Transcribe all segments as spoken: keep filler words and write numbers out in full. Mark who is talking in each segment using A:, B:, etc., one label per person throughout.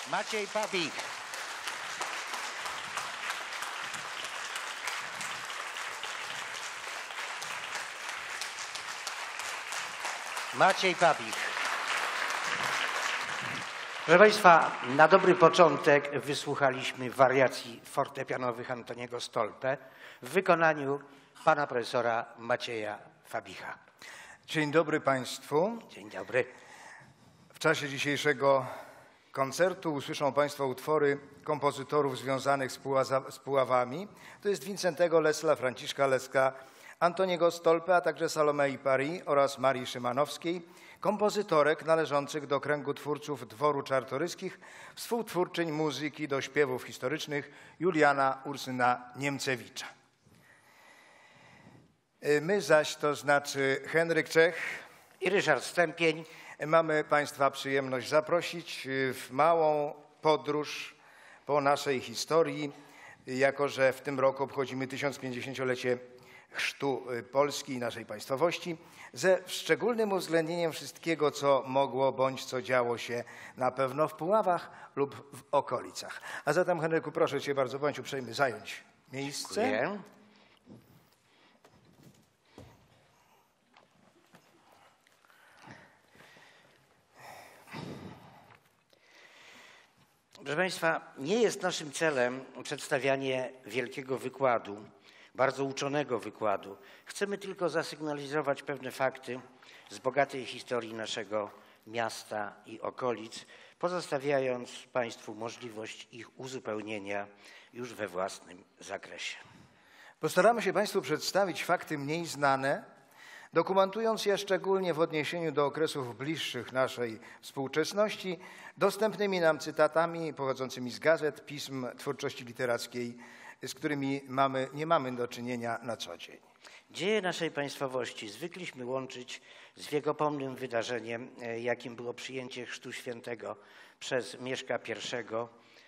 A: Maciej Pawich. Maciej Pawich. Proszę Państwa, na dobry początek wysłuchaliśmy wariacji fortepianowych Antoniego Stolpe w wykonaniu pana profesora Macieja Pawicha.
B: Dzień dobry Państwu.
A: Dzień dobry.
B: W czasie dzisiejszego koncertu usłyszą Państwo utwory kompozytorów związanych z, Pułaza, z Puławami. To jest Wincentego Lesla, Franciszka Leska, Antoniego Stolpe, a także Salomei Paris oraz Marii Szymanowskiej, kompozytorek należących do kręgu twórców Dworu Czartoryskich, współtwórczyń muzyki do śpiewów historycznych Juliana Ursyna Niemcewicza. My zaś, to znaczy Henryk Czech
A: i Ryszard Stępień,
B: mamy Państwa przyjemność zaprosić w małą podróż po naszej historii, jako że w tym roku obchodzimy tysiącpięćdziesięciolecie chrztu Polski i naszej państwowości, ze szczególnym uwzględnieniem wszystkiego, co mogło bądź co działo się na pewno w Puławach lub w okolicach. A zatem, Henryku, proszę Cię bardzo, bądź uprzejmy zająć miejsce.
A: Dziękuję. Proszę Państwa, nie jest naszym celem przedstawianie wielkiego wykładu, bardzo uczonego wykładu. Chcemy tylko zasygnalizować pewne fakty z bogatej historii naszego miasta i okolic, pozostawiając Państwu możliwość ich uzupełnienia już we własnym zakresie.
B: Postaramy się Państwu przedstawić fakty mniej znane, dokumentując je szczególnie w odniesieniu do okresów bliższych naszej współczesności, dostępnymi nam cytatami pochodzącymi z gazet, pism, twórczości literackiej, z którymi mamy, nie mamy do czynienia na co dzień.
A: Dzieje naszej państwowości zwykliśmy łączyć z wiekopomnym wydarzeniem, jakim było przyjęcie Chrztu Świętego przez Mieszka pierwszego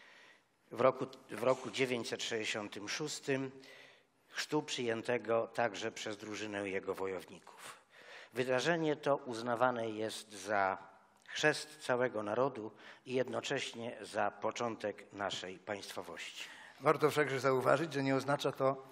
A: w roku, w roku dziewięćset sześćdziesiątym szóstym, chrztu przyjętego także przez drużynę jego wojowników. Wydarzenie to uznawane jest za chrzest całego narodu i jednocześnie za początek naszej państwowości.
B: Warto wszakże zauważyć, że nie oznacza to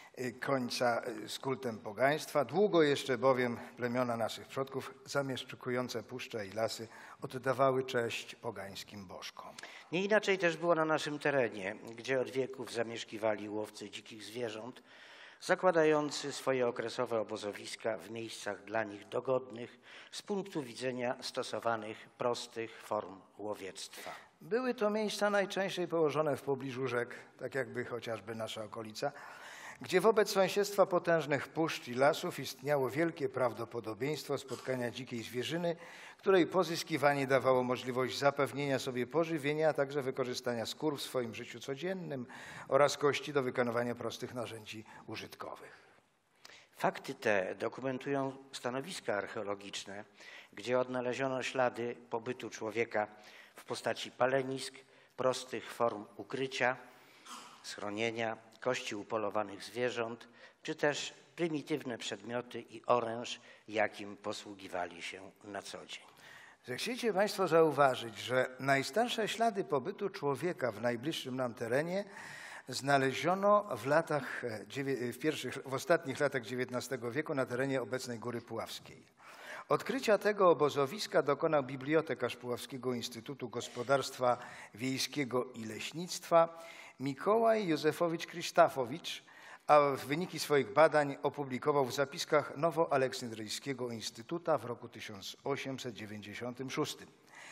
B: końca z kultem pogaństwa. Długo jeszcze bowiem plemiona naszych przodków zamieszkujące puszcze i lasy oddawały cześć pogańskim bożkom.
A: Nie inaczej też było na naszym terenie, gdzie od wieków zamieszkiwali łowcy dzikich zwierząt, zakładający swoje okresowe obozowiska w miejscach dla nich dogodnych z punktu widzenia stosowanych prostych form łowiectwa.
B: Były to miejsca najczęściej położone w pobliżu rzek, tak jakby chociażby nasza okolica, gdzie wobec sąsiedztwa potężnych puszcz i lasów istniało wielkie prawdopodobieństwo spotkania dzikiej zwierzyny, której pozyskiwanie dawało możliwość zapewnienia sobie pożywienia, a także wykorzystania skór w swoim życiu codziennym oraz kości do wykonywania prostych narzędzi użytkowych.
A: Fakty te dokumentują stanowiska archeologiczne, gdzie odnaleziono ślady pobytu człowieka w postaci palenisk, prostych form ukrycia, schronienia, kości upolowanych zwierząt, czy też prymitywne przedmioty i oręż, jakim posługiwali się na co dzień.
B: Zechciecie Państwo zauważyć, że najstarsze ślady pobytu człowieka w najbliższym nam terenie znaleziono w, latach, w, pierwszych, w ostatnich latach dziewiętnastego wieku na terenie obecnej Góry Puławskiej. Odkrycia tego obozowiska dokonał bibliotekarz Puławskiego Instytutu Gospodarstwa Wiejskiego i Leśnictwa Mikołaj Józefowicz Krzysztafowicz, a wyniki swoich badań opublikował w zapiskach Nowoaleksandryjskiego Instytuta w roku tysiąc osiemset dziewięćdziesiątym szóstym.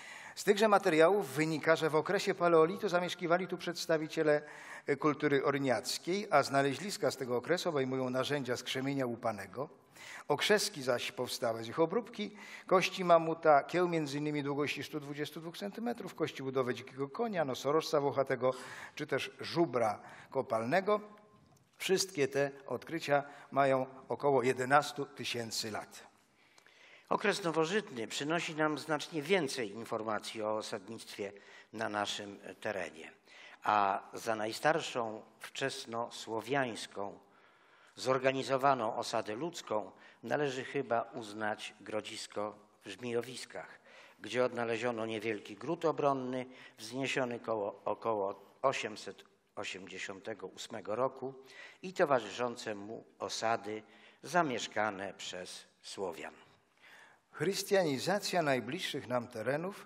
B: Z tychże materiałów wynika, że w okresie paleolitu zamieszkiwali tu przedstawiciele kultury orniackiej, a znaleźliska z tego okresu obejmują narzędzia z krzemienia łupanego, okrzeski zaś powstałe z ich obróbki, kości mamuta, kieł między innymi długości sto dwadzieścia dwa centymetrów, kości budowe dzikiego konia, nosorożca włochatego, czy też żubra kopalnego. Wszystkie te odkrycia mają około jedenaście tysięcy lat.
A: Okres nowożytny przynosi nam znacznie więcej informacji o osadnictwie na naszym terenie, a za najstarszą wczesnosłowiańską zorganizowaną osadę ludzką należy chyba uznać Grodzisko w Żmijowiskach, gdzie odnaleziono niewielki gród obronny wzniesiony koło, około osiemset osiemdziesiątego ósmego roku i towarzyszące mu osady zamieszkane przez Słowian.
B: Chrystianizacja najbliższych nam terenów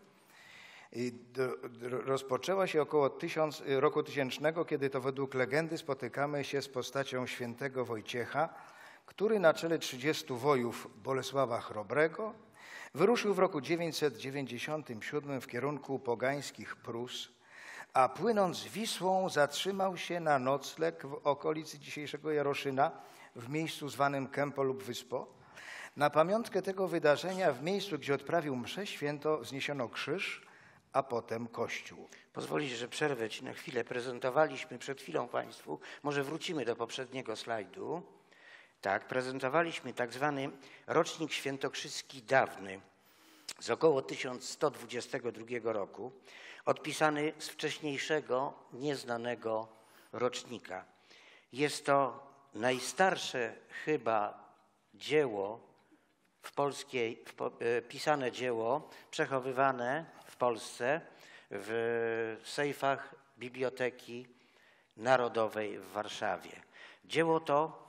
B: rozpoczęła się około tysiąc, roku tysięcznego, kiedy to według legendy spotykamy się z postacią świętego Wojciecha, który na czele trzydziestu wojów Bolesława Chrobrego wyruszył w roku dziewięćset dziewięćdziesiątym siódmym w kierunku pogańskich Prus, a płynąc Wisłą zatrzymał się na nocleg w okolicy dzisiejszego Jaroszyna, w miejscu zwanym Kępo lub Wyspo. Na pamiątkę tego wydarzenia w miejscu, gdzie odprawił mszę święto, wzniesiono krzyż, a potem kościół.
A: Pozwolicie, że przerwę ci na chwilę. Prezentowaliśmy przed chwilą Państwu, może wrócimy do poprzedniego slajdu. Tak, prezentowaliśmy tak zwany rocznik świętokrzyski dawny z około tysiąc sto dwudziestego drugiego roku, odpisany z wcześniejszego, nieznanego rocznika. Jest to najstarsze chyba dzieło w polskiej, w po, pisane dzieło przechowywane w Polsce w sejfach Biblioteki Narodowej w Warszawie. Dzieło to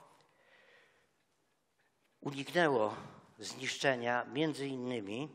A: uniknęło zniszczenia między innymi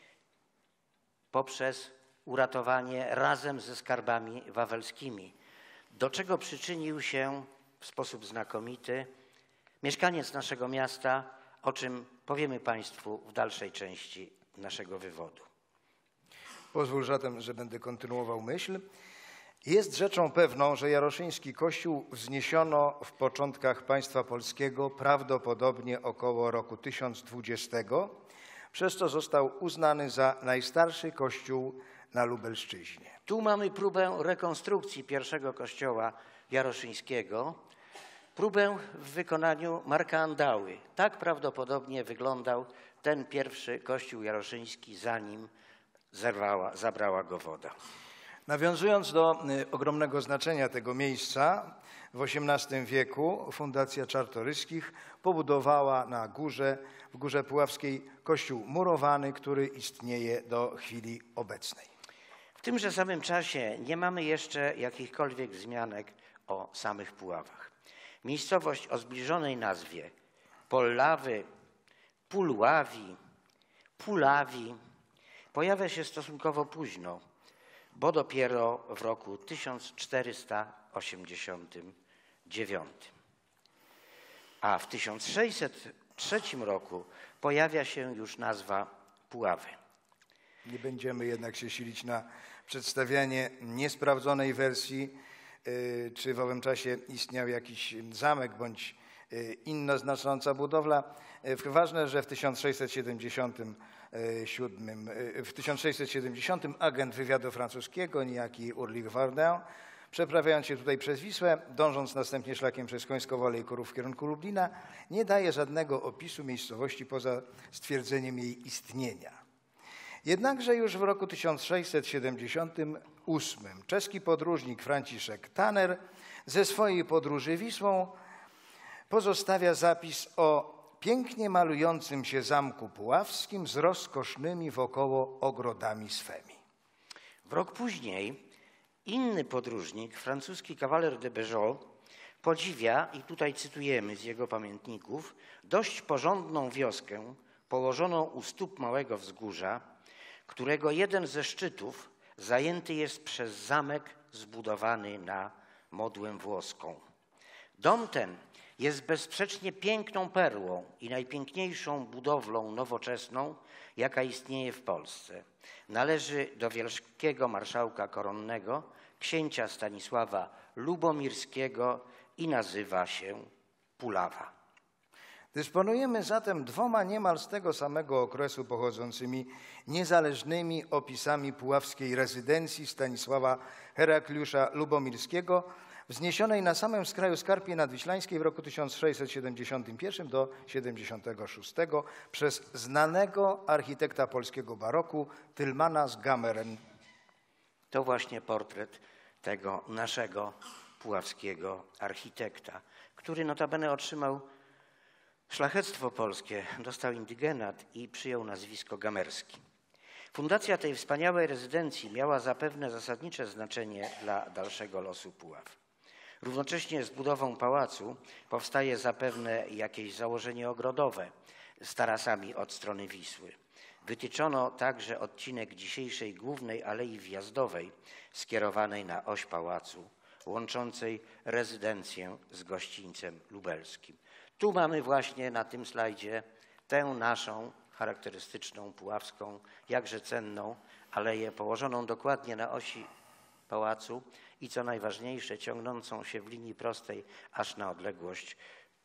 A: poprzez uratowanie razem ze skarbami wawelskimi, do czego przyczynił się w sposób znakomity mieszkaniec naszego miasta, o czym powiemy Państwu w dalszej części naszego wywodu.
B: Pozwól zatem, że będę kontynuował myśl. Jest rzeczą pewną, że jaroszyński kościół wzniesiono w początkach państwa polskiego prawdopodobnie około roku tysiąc dwudziestego, przez co został uznany za najstarszy kościół na Lubelszczyźnie.
A: Tu mamy próbę rekonstrukcji pierwszego kościoła jaroszyńskiego, próbę w wykonaniu Marka Andały. Tak prawdopodobnie wyglądał ten pierwszy kościół jaroszyński, zanim zerwała, zabrała go woda.
B: Nawiązując do ogromnego znaczenia tego miejsca, w osiemnastym wieku Fundacja Czartoryskich pobudowała na górze, w Górze Puławskiej kościół murowany, który istnieje do chwili obecnej.
A: W tymże samym czasie nie mamy jeszcze jakichkolwiek wzmianek o samych Puławach. Miejscowość o zbliżonej nazwie Pollawy, Pulławi, Pulawi pojawia się stosunkowo późno, bo dopiero w roku tysiąc czterysta osiemdziesiątym dziewiątym. A w tysiąc sześćset trzecim roku pojawia się już nazwa Puławy.
B: Nie będziemy jednak się silić na przedstawianie niesprawdzonej wersji, czy w owym czasie istniał jakiś zamek bądź inna znacząca budowla. Ważne, że w tysiąc sześćset siedemdziesiątym siódmym, w tysiąc sześćset siedemdziesiątym agent wywiadu francuskiego, niejaki Urlich Vardin, przeprawiając się tutaj przez Wisłę, dążąc następnie szlakiem przez Końską-Wolę i Korów w kierunku Lublina, nie daje żadnego opisu miejscowości poza stwierdzeniem jej istnienia. Jednakże już w roku tysiąc sześćset siedemdziesiątym ósmym czeski podróżnik Franciszek Tanner ze swojej podróży Wisłą pozostawia zapis o pięknie malującym się zamku puławskim z rozkosznymi wokoło ogrodami swemi.
A: W rok później inny podróżnik, francuski kawaler de Béjot, podziwia, i tutaj cytujemy z jego pamiętników, dość porządną wioskę położoną u stóp małego wzgórza, którego jeden ze szczytów zajęty jest przez zamek zbudowany na modłę włoską. Dom ten jest bezsprzecznie piękną perłą i najpiękniejszą budowlą nowoczesną, jaka istnieje w Polsce. Należy do wielkiego marszałka koronnego, księcia Stanisława Lubomirskiego i nazywa się Pulawa.
B: Dysponujemy zatem dwoma niemal z tego samego okresu pochodzącymi niezależnymi opisami puławskiej rezydencji Stanisława Herakliusza Lubomirskiego, wzniesionej na samym skraju Skarpii Nadwiślańskiej w roku tysiąc sześćset siedemdziesiątym pierwszym do siedemdziesiątego szóstego przez znanego architekta polskiego baroku Tylmana z Gameren.
A: To właśnie portret tego naszego puławskiego architekta, który notabene otrzymał szlachectwo polskie, dostał indygenat i przyjął nazwisko Gamerski. Fundacja tej wspaniałej rezydencji miała zapewne zasadnicze znaczenie dla dalszego losu Puław. Równocześnie z budową pałacu powstaje zapewne jakieś założenie ogrodowe z tarasami od strony Wisły. Wytyczono także odcinek dzisiejszej głównej alei wjazdowej skierowanej na oś pałacu, łączącej rezydencję z gościńcem lubelskim. Tu mamy właśnie na tym slajdzie tę naszą charakterystyczną, puławską, jakże cenną aleję położoną dokładnie na osi pałacu i co najważniejsze ciągnącą się w linii prostej aż na odległość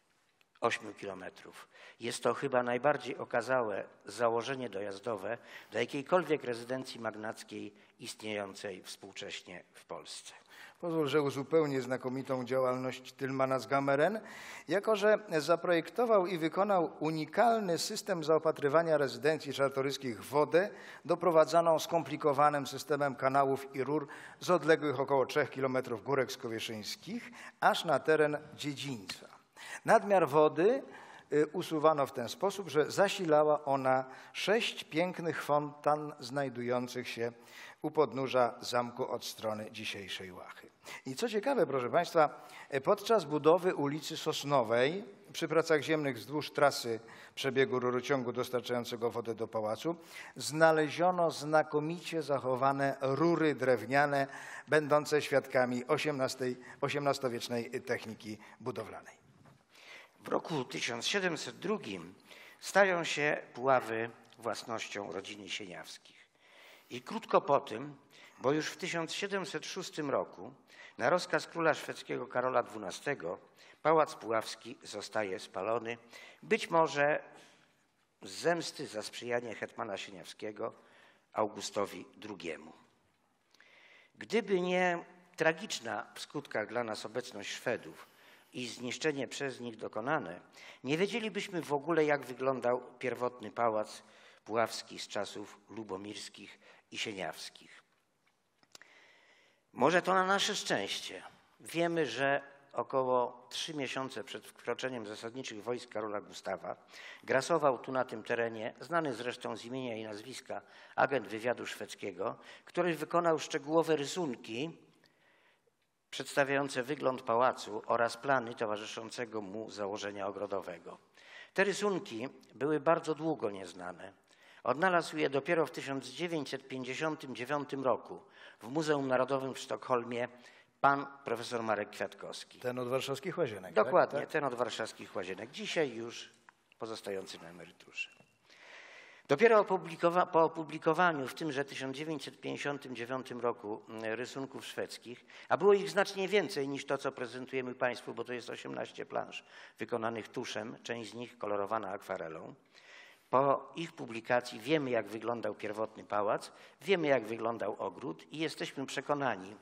A: ośmiu kilometrów. Jest to chyba najbardziej okazałe założenie dojazdowe do jakiejkolwiek rezydencji magnackiej istniejącej współcześnie w Polsce.
B: Pozwól, że uzupełnię znakomitą działalność Tylmana z Gameren, jako że zaprojektował i wykonał unikalny system zaopatrywania rezydencji czartoryskich w wodę, doprowadzaną skomplikowanym systemem kanałów i rur z odległych około trzech kilometrów górek skowieszyńskich, aż na teren dziedzińca. Nadmiar wody usuwano w ten sposób, że zasilała ona sześć pięknych fontan znajdujących się u podnóża zamku od strony dzisiejszej Łachy. I co ciekawe, proszę Państwa, podczas budowy ulicy Sosnowej, przy pracach ziemnych wzdłuż trasy przebiegu rurociągu dostarczającego wodę do pałacu, znaleziono znakomicie zachowane rury drewniane, będące świadkami osiemnastowiecznej techniki budowlanej.
A: W roku tysiąc siedemset drugim stają się Puławy własnością rodziny Sieniawskich. I krótko po tym, bo już w tysiąc siedemset szóstym roku na rozkaz króla szwedzkiego Karola dwunastego pałac puławski zostaje spalony, być może z zemsty za sprzyjanie hetmana Sieniawskiego Augustowi drugiemu. Gdyby nie tragiczna w skutkach dla nas obecność Szwedów i zniszczenie przez nich dokonane, nie wiedzielibyśmy w ogóle, jak wyglądał pierwotny pałac puławski z czasów lubomirskich i sieniawskich. Może to na nasze szczęście. Wiemy, że około trzy miesiące przed wkroczeniem zasadniczych wojsk Karola Gustawa grasował tu na tym terenie, znany zresztą z imienia i nazwiska, agent wywiadu szwedzkiego, który wykonał szczegółowe rysunki przedstawiające wygląd pałacu oraz plany towarzyszącego mu założenia ogrodowego. Te rysunki były bardzo długo nieznane. Odnalazł je dopiero w tysiąc dziewięćset pięćdziesiątym dziewiątym roku w Muzeum Narodowym w Sztokholmie pan profesor Marek Kwiatkowski.
B: Ten od warszawskich Łazienek.
A: Dokładnie,
B: tak?
A: ten od warszawskich Łazienek. Dzisiaj już pozostający na emeryturze. Dopiero po opublikowaniu w tymże tysiąc dziewięćset pięćdziesiątym dziewiątym roku rysunków szwedzkich, a było ich znacznie więcej niż to, co prezentujemy Państwu, bo to jest osiemnaście plansz wykonanych tuszem, część z nich kolorowana akwarelą. Po ich publikacji wiemy, jak wyglądał pierwotny pałac, wiemy, jak wyglądał ogród i jesteśmy przekonani,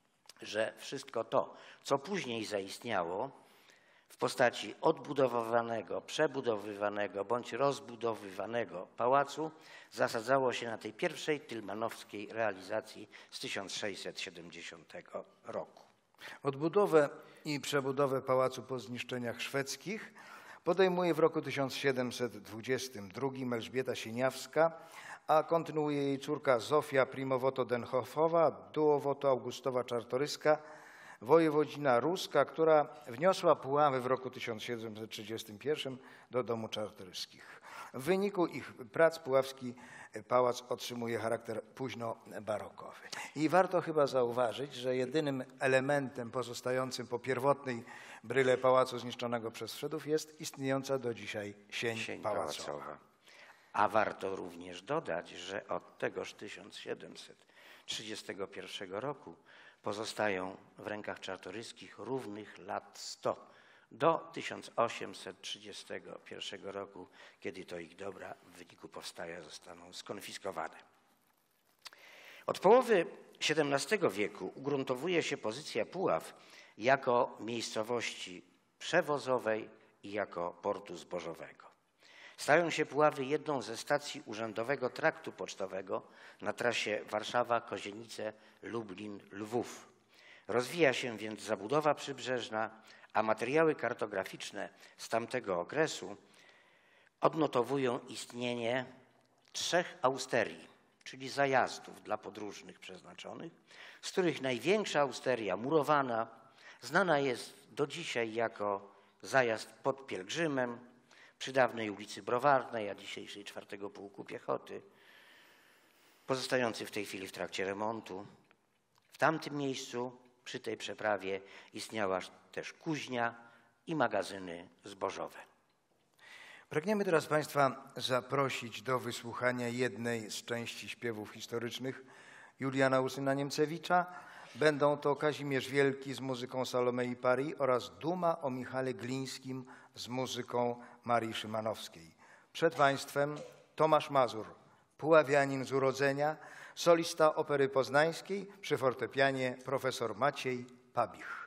A: że wszystko to, co później zaistniało w postaci odbudowywanego, przebudowywanego bądź rozbudowywanego pałacu, zasadzało się na tej pierwszej tylmanowskiej realizacji z tysiąc sześćset siedemdziesiątego roku.
B: Odbudowę i przebudowę pałacu po zniszczeniach szwedzkich podejmuje w roku tysiąc siedemset dwudziestym drugim Elżbieta Sieniawska, a kontynuuje jej córka Zofia Primowoto-Denhofowa, Duowoto-Augustowa-Czartoryska, wojewodzina ruska, która wniosła Puławy w roku tysiąc siedemset trzydziestym pierwszym do domu czartoryskich. W wyniku ich prac puławski pałac otrzymuje charakter późno-barokowy. I warto chyba zauważyć, że jedynym elementem pozostającym po pierwotnej bryle pałacu zniszczonego przez Szwedów jest istniejąca do dzisiaj sień,
A: Sień
B: pałacowa.
A: pałacowa. A warto również dodać, że od tegoż tysiąc siedemset trzydziestego pierwszego roku pozostają w rękach czartoryskich równych lat sto do tysiąc osiemset trzydziestego pierwszego roku, kiedy to ich dobra w wyniku powstania zostaną skonfiskowane. Od połowy siedemnastego wieku ugruntowuje się pozycja Puław jako miejscowości przewozowej i jako portu zbożowego. Stają się Puławy jedną ze stacji urzędowego traktu pocztowego na trasie Warszawa-Kozienice-Lublin-Lwów. Rozwija się więc zabudowa przybrzeżna, a materiały kartograficzne z tamtego okresu odnotowują istnienie trzech austerii. czyli zajazdów dla podróżnych przeznaczonych, z których największa austeria murowana znana jest do dzisiaj jako zajazd pod Pielgrzymem przy dawnej ulicy Browarnej, a dzisiejszej czwartego Pułku Piechoty, pozostający w tej chwili w trakcie remontu. W tamtym miejscu, przy tej przeprawie, istniała też kuźnia i magazyny zbożowe.
B: Pragniemy teraz Państwa zaprosić do wysłuchania jednej z części śpiewów historycznych Juliana Ursyna Niemcewicza. Będą to Kazimierz Wielki z muzyką Salomei Pari oraz Duma o Michale Glińskim z muzyką Marii Szymanowskiej. Przed Państwem Tomasz Mazur, puławianin z urodzenia, solista Opery Poznańskiej, przy fortepianie profesor Maciej Pabich.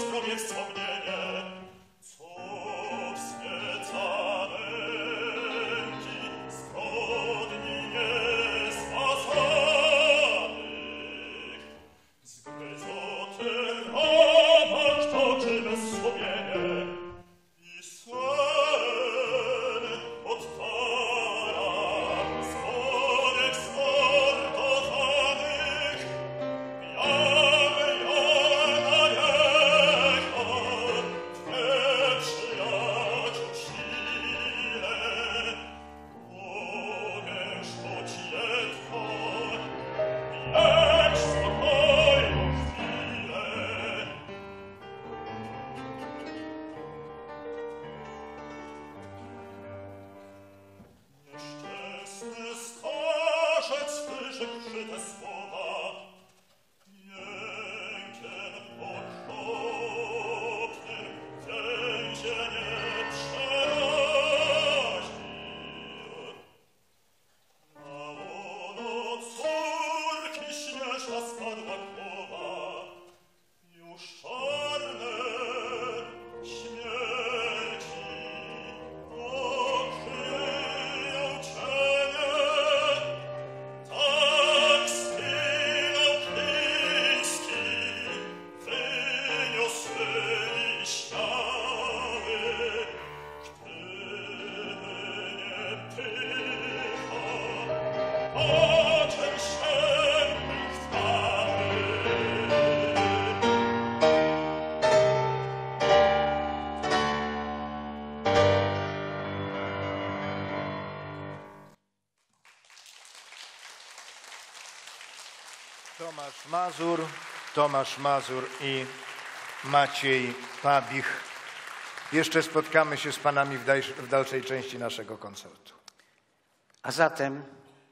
C: skromnie wspomnienie, co wznieca męki, zbrodni niesmazanych. Zgryzoty rapak toczy bez sumienie i sen odtala dzwonek zmordowanych. Jawy jana jecha w nieprzyjaciół sile. Mogę choć jedno mieć spokojną chwilę. Nieszczęsny starzec wyrzekł te słowa, jękiem okropnym więzienie przeraził. Na łono córki śnieżna spadła głowa, już czarne śmierci okryją cienie. Tak skinął Kliński, wyniosły i śmiały. Gdyby nie pycha, oczem świętych trwały.
B: Tomasz Mazur, Tomasz Mazur i Maciej Pabich. Jeszcze spotkamy się z panami w, dalsz, w dalszej części naszego koncertu.
A: A zatem,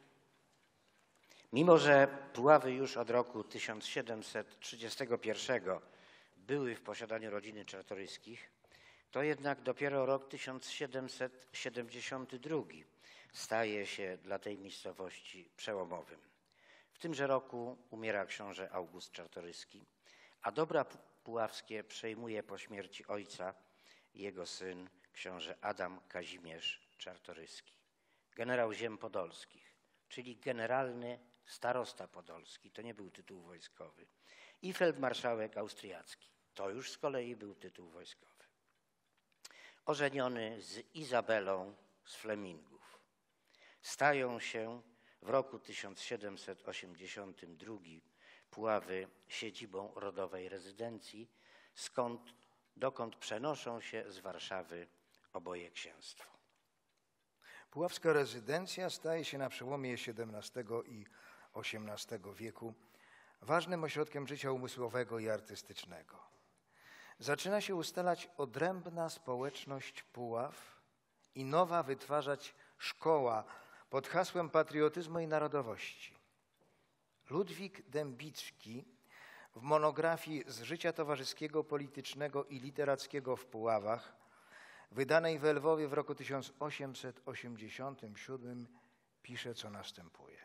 A: mimo że Puławy już od roku tysiąc siedemset trzydziestego pierwszego były w posiadaniu rodziny Czartoryskich, to jednak dopiero rok tysiąc siedemset siedemdziesiąty drugi staje się dla tej miejscowości przełomowym. W tymże roku umiera książę August Czartoryski, a dobra puławskie przejmuje po śmierci ojca jego syn, książę Adam Kazimierz Czartoryski, generał ziem podolskich, czyli generalny starosta podolski, to nie był tytuł wojskowy, i feldmarszałek austriacki, to już z kolei był tytuł wojskowy. Ożeniony z Izabelą z Flemingów. Stają się w roku tysiąc siedemset osiemdziesiątym drugim Puławy siedzibą rodowej rezydencji, skąd, dokąd przenoszą się z Warszawy oboje księstwo.
B: Puławska rezydencja staje się na przełomie siedemnastego i osiemnastego wieku ważnym ośrodkiem życia umysłowego i artystycznego. Zaczyna się ustalać odrębna społeczność Puław i nowa wytwarzać szkoła pod hasłem patriotyzmu i narodowości. Ludwik Dębicki w monografii z życia towarzyskiego, politycznego i literackiego w Puławach, wydanej w Lwowie w roku tysiąc osiemset osiemdziesiątym siódmym, pisze, co następuje.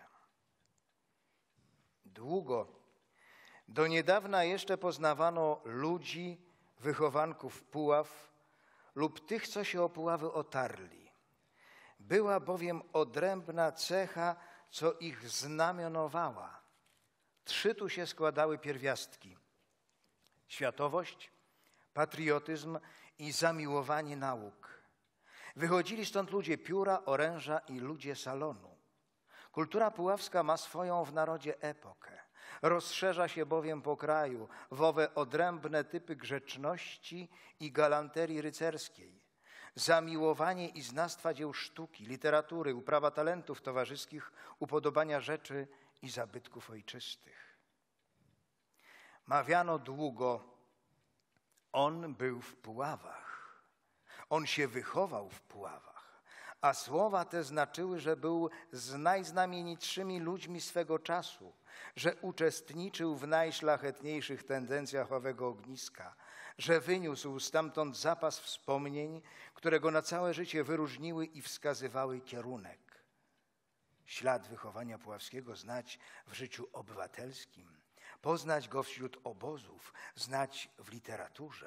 B: Długo, do niedawna jeszcze poznawano ludzi, wychowanków Puław lub tych, co się o Puławy otarli. Była bowiem odrębna cecha, co ich znamionowała. Trzy tu się składały pierwiastki: światowość, patriotyzm i zamiłowanie nauk. Wychodzili stąd ludzie pióra, oręża i ludzie salonu. Kultura puławska ma swoją w narodzie epokę. Rozszerza się bowiem po kraju w owe odrębne typy grzeczności i galanterii rycerskiej. Zamiłowanie i znawstwa dzieł sztuki, literatury, uprawa talentów towarzyskich, upodobania rzeczy i zabytków ojczystych. Mawiano długo, on był w Puławach, on się wychował w Puławach, a słowa te znaczyły, że był z najznamienitszymi ludźmi swego czasu, że uczestniczył w najszlachetniejszych tendencjach owego ogniska, że wyniósł stamtąd zapas wspomnień, które go na całe życie wyróżniły i wskazywały kierunek. Ślad wychowania puławskiego znać w życiu obywatelskim, poznać go wśród obozów, znać w literaturze.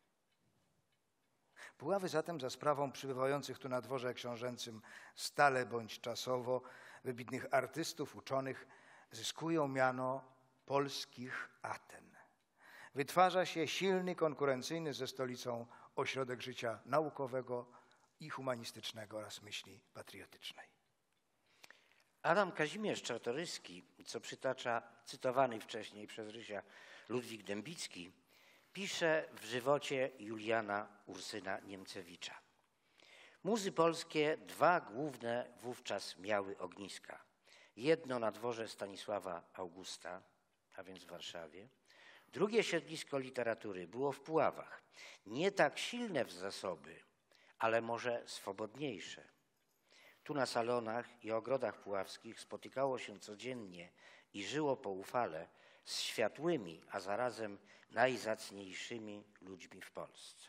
B: Puławy zatem za sprawą przybywających tu na dworze książęcym stale bądź czasowo wybitnych artystów, uczonych zyskują miano polskich Aten. Wytwarza się silny, konkurencyjny ze stolicą ośrodek życia naukowego i humanistycznego oraz myśli patriotycznej.
A: Adam Kazimierz Czartoryski, co przytacza cytowany wcześniej przez Rysia Ludwik Dębicki, pisze w żywocie Juliana Ursyna Niemcewicza. Muzy polskie dwa główne wówczas miały ogniska. Jedno na dworze Stanisława Augusta, a więc w Warszawie. Drugie siedlisko literatury było w Puławach. Nie tak silne w zasoby, ale może swobodniejsze. Tu na salonach i ogrodach puławskich spotykało się codziennie i żyło poufale z światłymi, a zarazem najzacniejszymi ludźmi w Polsce.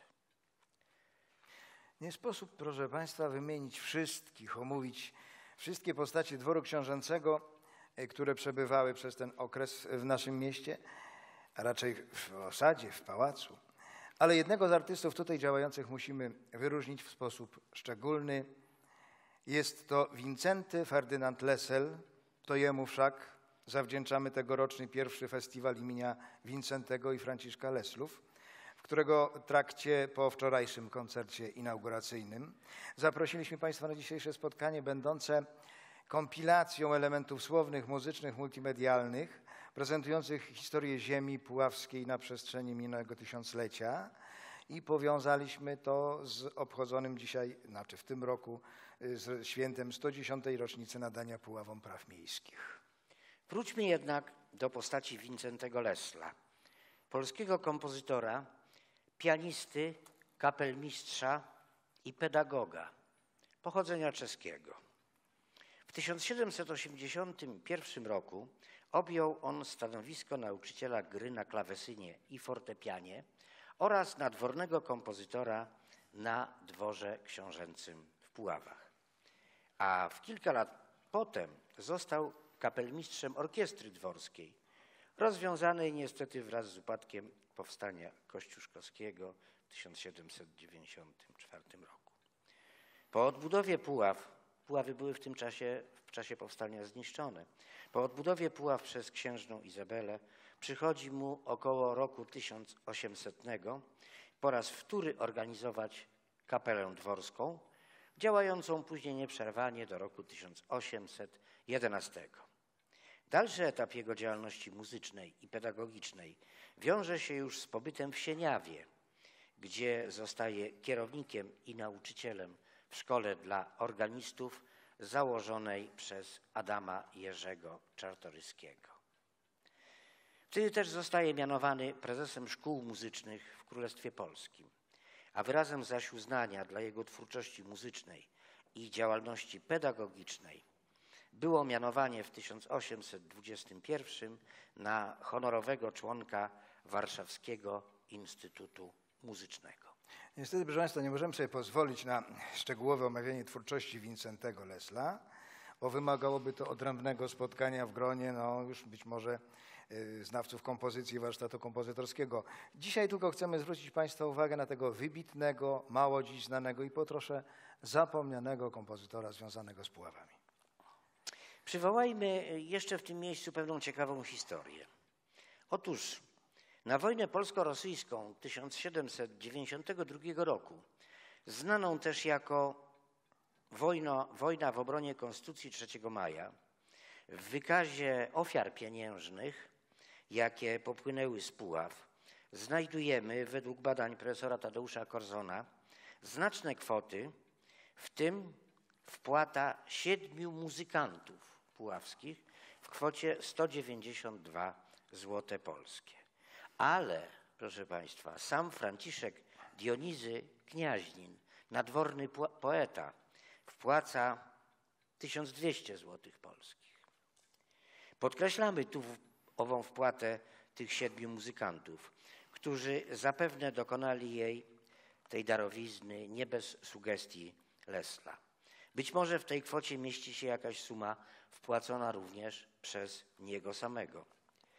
B: Nie sposób, proszę Państwa, wymienić wszystkich, omówić wszystkie postacie dworu książęcego, które przebywały przez ten okres w naszym mieście, a raczej w osadzie, w pałacu. Ale jednego z artystów tutaj działających musimy wyróżnić w sposób szczególny. Jest to Wincenty Ferdynand Lessel, to jemu wszak zawdzięczamy tegoroczny pierwszy festiwal imienia Wincentego i Franciszka Leslów, w którego trakcie po wczorajszym koncercie inauguracyjnym zaprosiliśmy Państwa na dzisiejsze spotkanie będące kompilacją elementów słownych, muzycznych, multimedialnych, prezentujących historię ziemi puławskiej na przestrzeni minionego tysiąclecia i powiązaliśmy to z obchodzonym dzisiaj, znaczy w tym roku, z świętem sto dziesiątej rocznicy nadania Puławom praw miejskich.
A: Wróćmy jednak do postaci Wincentego Lessla, polskiego kompozytora, pianisty, kapelmistrza i pedagoga pochodzenia czeskiego. W tysiąc siedemset osiemdziesiątym pierwszym roku objął on stanowisko nauczyciela gry na klawesynie i fortepianie oraz nadwornego kompozytora na dworze książęcym w Puławach. A w kilka lat potem został kapelmistrzem orkiestry dworskiej, rozwiązanej niestety wraz z upadkiem powstania kościuszkowskiego w tysiąc siedemset dziewięćdziesiątym czwartym roku. Po odbudowie Puław, Puławy były w tym czasie, w czasie powstania zniszczone, po odbudowie Puław przez księżną Izabelę przychodzi mu około roku tysiąc osiemsetnego po raz wtóry organizować kapelę dworską, działającą później nieprzerwanie do roku tysiąc osiemset jedenastego. Dalszy etap jego działalności muzycznej i pedagogicznej wiąże się już z pobytem w Sieniawie, gdzie zostaje kierownikiem i nauczycielem w szkole dla organistów założonej przez Adama Jerzego Czartoryskiego. Wtedy też zostaje mianowany prezesem szkół muzycznych w Królestwie Polskim, a wyrazem zaś uznania dla jego twórczości muzycznej i działalności pedagogicznej było mianowanie w tysiąc osiemset dwudziestym pierwszym na honorowego członka Warszawskiego Instytutu Muzycznego.
B: Niestety, proszę Państwa, nie możemy sobie pozwolić na szczegółowe omawianie twórczości Wincentego Lessla, bo wymagałoby to odrębnego spotkania w gronie, no już być może y, znawców kompozycji warsztatu kompozytorskiego. Dzisiaj tylko chcemy zwrócić Państwa uwagę na tego wybitnego, mało dziś znanego i po trosze zapomnianego kompozytora związanego z Puławami.
A: Przywołajmy jeszcze w tym miejscu pewną ciekawą historię. Otóż na wojnę polsko-rosyjską tysiąc siedemset dziewięćdziesiątego drugiego roku, znaną też jako wojno, wojna w obronie Konstytucji trzeciego maja, w wykazie ofiar pieniężnych, jakie popłynęły z Puław, znajdujemy według badań profesora Tadeusza Korzona znaczne kwoty, w tym wpłata siedmiu muzykantów puławskich w kwocie sto dziewięćdziesiąt dwa złote polskie. Ale, proszę Państwa, sam Franciszek Dionizy Kniaźnin, nadworny poeta, wpłaca tysiąc dwieście złotych polskich. Podkreślamy tu ową wpłatę tych siedmiu muzykantów, którzy zapewne dokonali jej, tej darowizny, nie bez sugestii Lessla. Być może w tej kwocie mieści się jakaś suma wpłacona również przez niego samego. W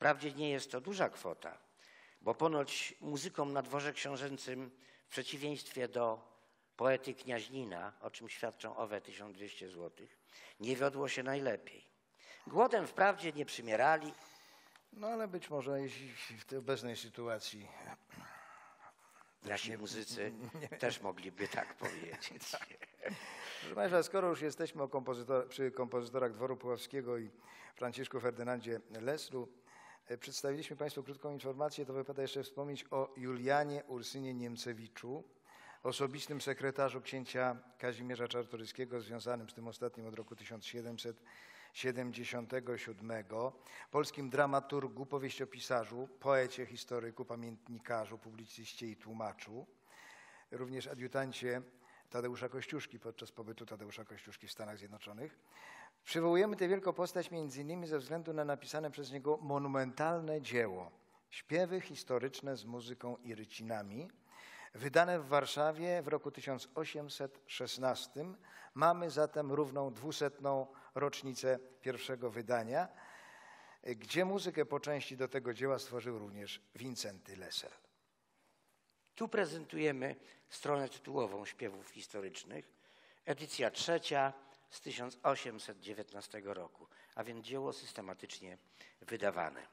A: Wprawdzie nie jest to duża kwota, bo ponoć muzykom na dworze książęcym w przeciwieństwie do poety Kniaźnina, o czym świadczą owe tysiąc dwieście złotych, nie wiodło się najlepiej. Głodem wprawdzie nie przymierali.
B: No ale być może jeśli w tej obecnej sytuacji
A: Nasi
B: nie-
A: muzycy
B: nie-
A: też mogliby tak powiedzieć.
B: Proszę Państwa, skoro już jesteśmy o kompozytor, przy kompozytorach Dworu Puławskiego i Franciszku Ferdynandzie Leslu, e, przedstawiliśmy Państwu krótką informację, to wypada jeszcze wspomnieć o Julianie Ursynie Niemcewiczu, osobistym sekretarzu księcia Kazimierza Czartoryskiego, związanym z tym ostatnim od roku tysiąc siedemset siedemdziesiątego siódmego, polskim dramaturgu, powieściopisarzu, poecie, historyku, pamiętnikarzu, publicyście i tłumaczu, również adiutancie Tadeusza Kościuszki podczas pobytu Tadeusza Kościuszki w Stanach Zjednoczonych. Przywołujemy tę wielką postać między innymi ze względu na napisane przez niego monumentalne dzieło Śpiewy historyczne z muzyką i rycinami, wydane w Warszawie w roku tysiąc osiemset szesnastym. Mamy zatem równą dwusetną rocznicę pierwszego wydania, gdzie muzykę po części do tego dzieła stworzył również Wincenty Lesel.
A: Tu prezentujemy stronę tytułową Śpiewów historycznych, edycja trzecia z tysiąc osiemset dziewiętnastego roku, a więc dzieło systematycznie wydawane.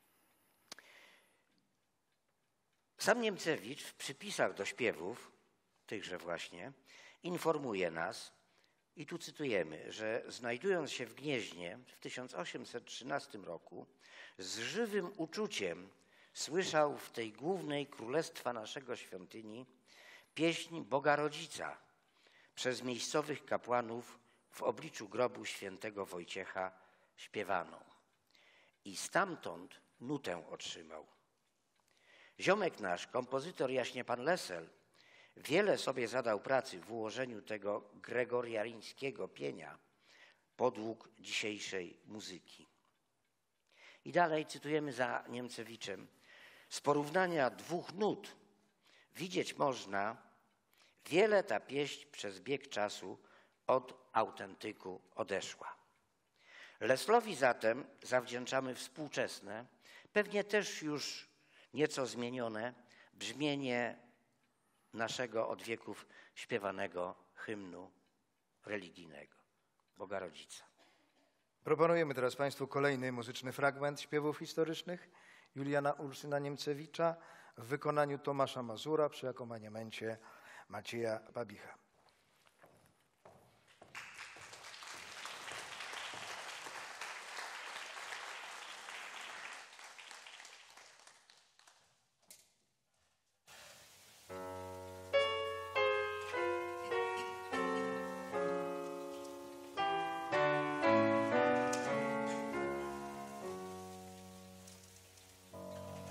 A: Sam Niemcewicz w przypisach do śpiewów, tychże właśnie, informuje nas, i tu cytujemy, że znajdując się w Gnieźnie w tysiąc osiemset trzynastym roku, z żywym uczuciem słyszał w tej głównej królestwa naszego świątyni pieśń Boga Rodzica przez miejscowych kapłanów w obliczu grobu świętego Wojciecha śpiewaną. I stamtąd nutę otrzymał. Ziomek nasz, kompozytor jaśnie pan Lesel, wiele sobie zadał pracy w ułożeniu tego gregoriańskiego pienia podług dzisiejszej muzyki. I dalej cytujemy za Niemcewiczem. Z porównania dwóch nut widzieć można, wiele ta pieśń przez bieg czasu od autentyku odeszła. Leslowi zatem zawdzięczamy współczesne, pewnie też już nieco zmienione brzmienie naszego od wieków śpiewanego hymnu religijnego, Boga Rodzica.
B: Proponujemy teraz Państwu kolejny muzyczny fragment śpiewów historycznych Juliana Ursyna Niemcewicza w wykonaniu Tomasza Mazura przy akompaniamencie Macieja Babicha.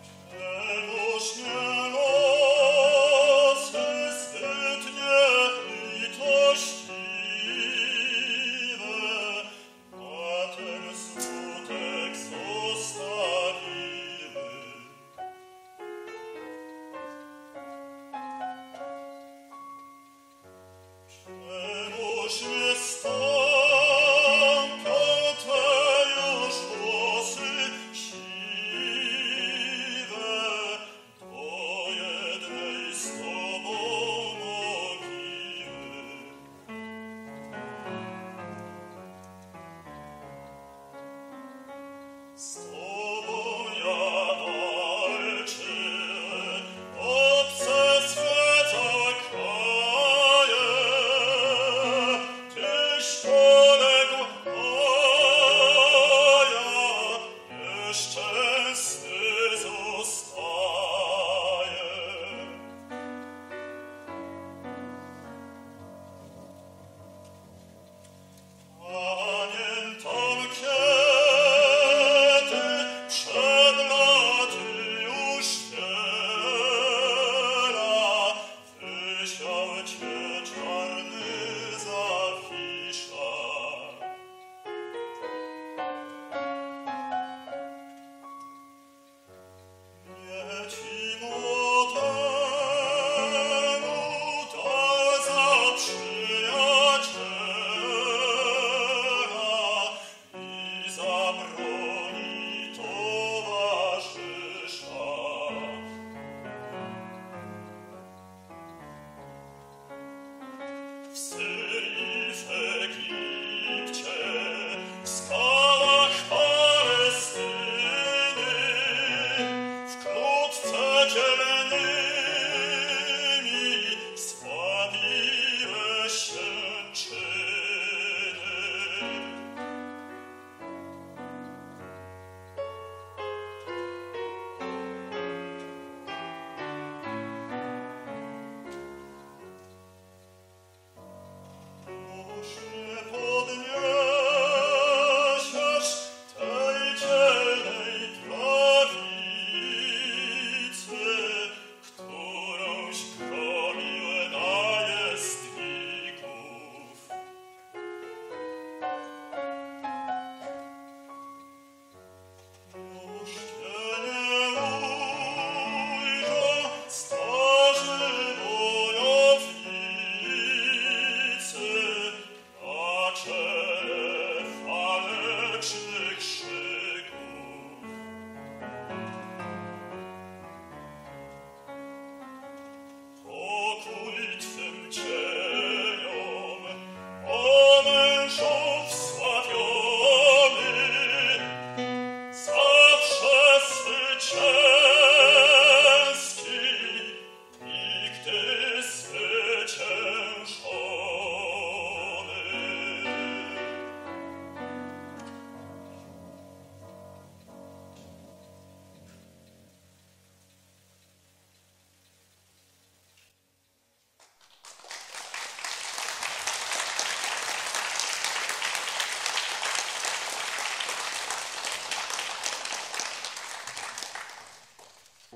C: Czemu śmielosy zbytnie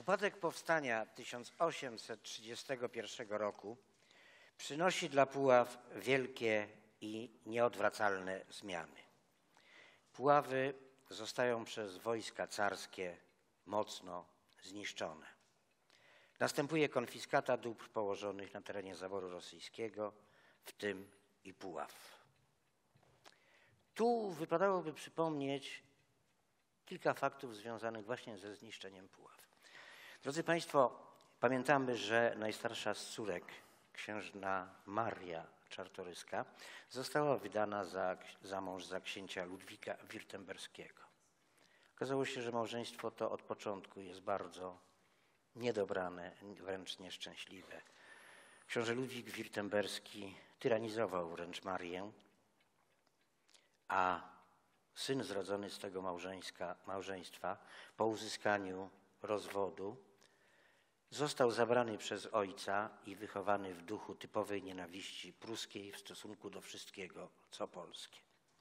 A: Upadek powstania tysiąc osiemset trzydziestego pierwszego roku przynosi dla Puław wielkie i nieodwracalne zmiany. Puławy zostają przez wojska carskie mocno zniszczone. Następuje konfiskata dóbr położonych na terenie zaboru rosyjskiego, w tym i Puław. Tu wypadałoby przypomnieć kilka faktów związanych właśnie ze zniszczeniem Puław. Drodzy Państwo, pamiętamy, że najstarsza z córek, księżna Maria Czartoryska, została wydana za, za mąż za księcia Ludwika Wirtemberskiego. Okazało się, że małżeństwo to od początku jest bardzo niedobrane, wręcz nieszczęśliwe. Książę Ludwik Wirtemberski tyranizował wręcz Marię, a syn zrodzony z tego małżeństwa po uzyskaniu rozwodu został zabrany przez ojca i wychowany w duchu typowej nienawiści pruskiej w stosunku do wszystkiego, co polskie.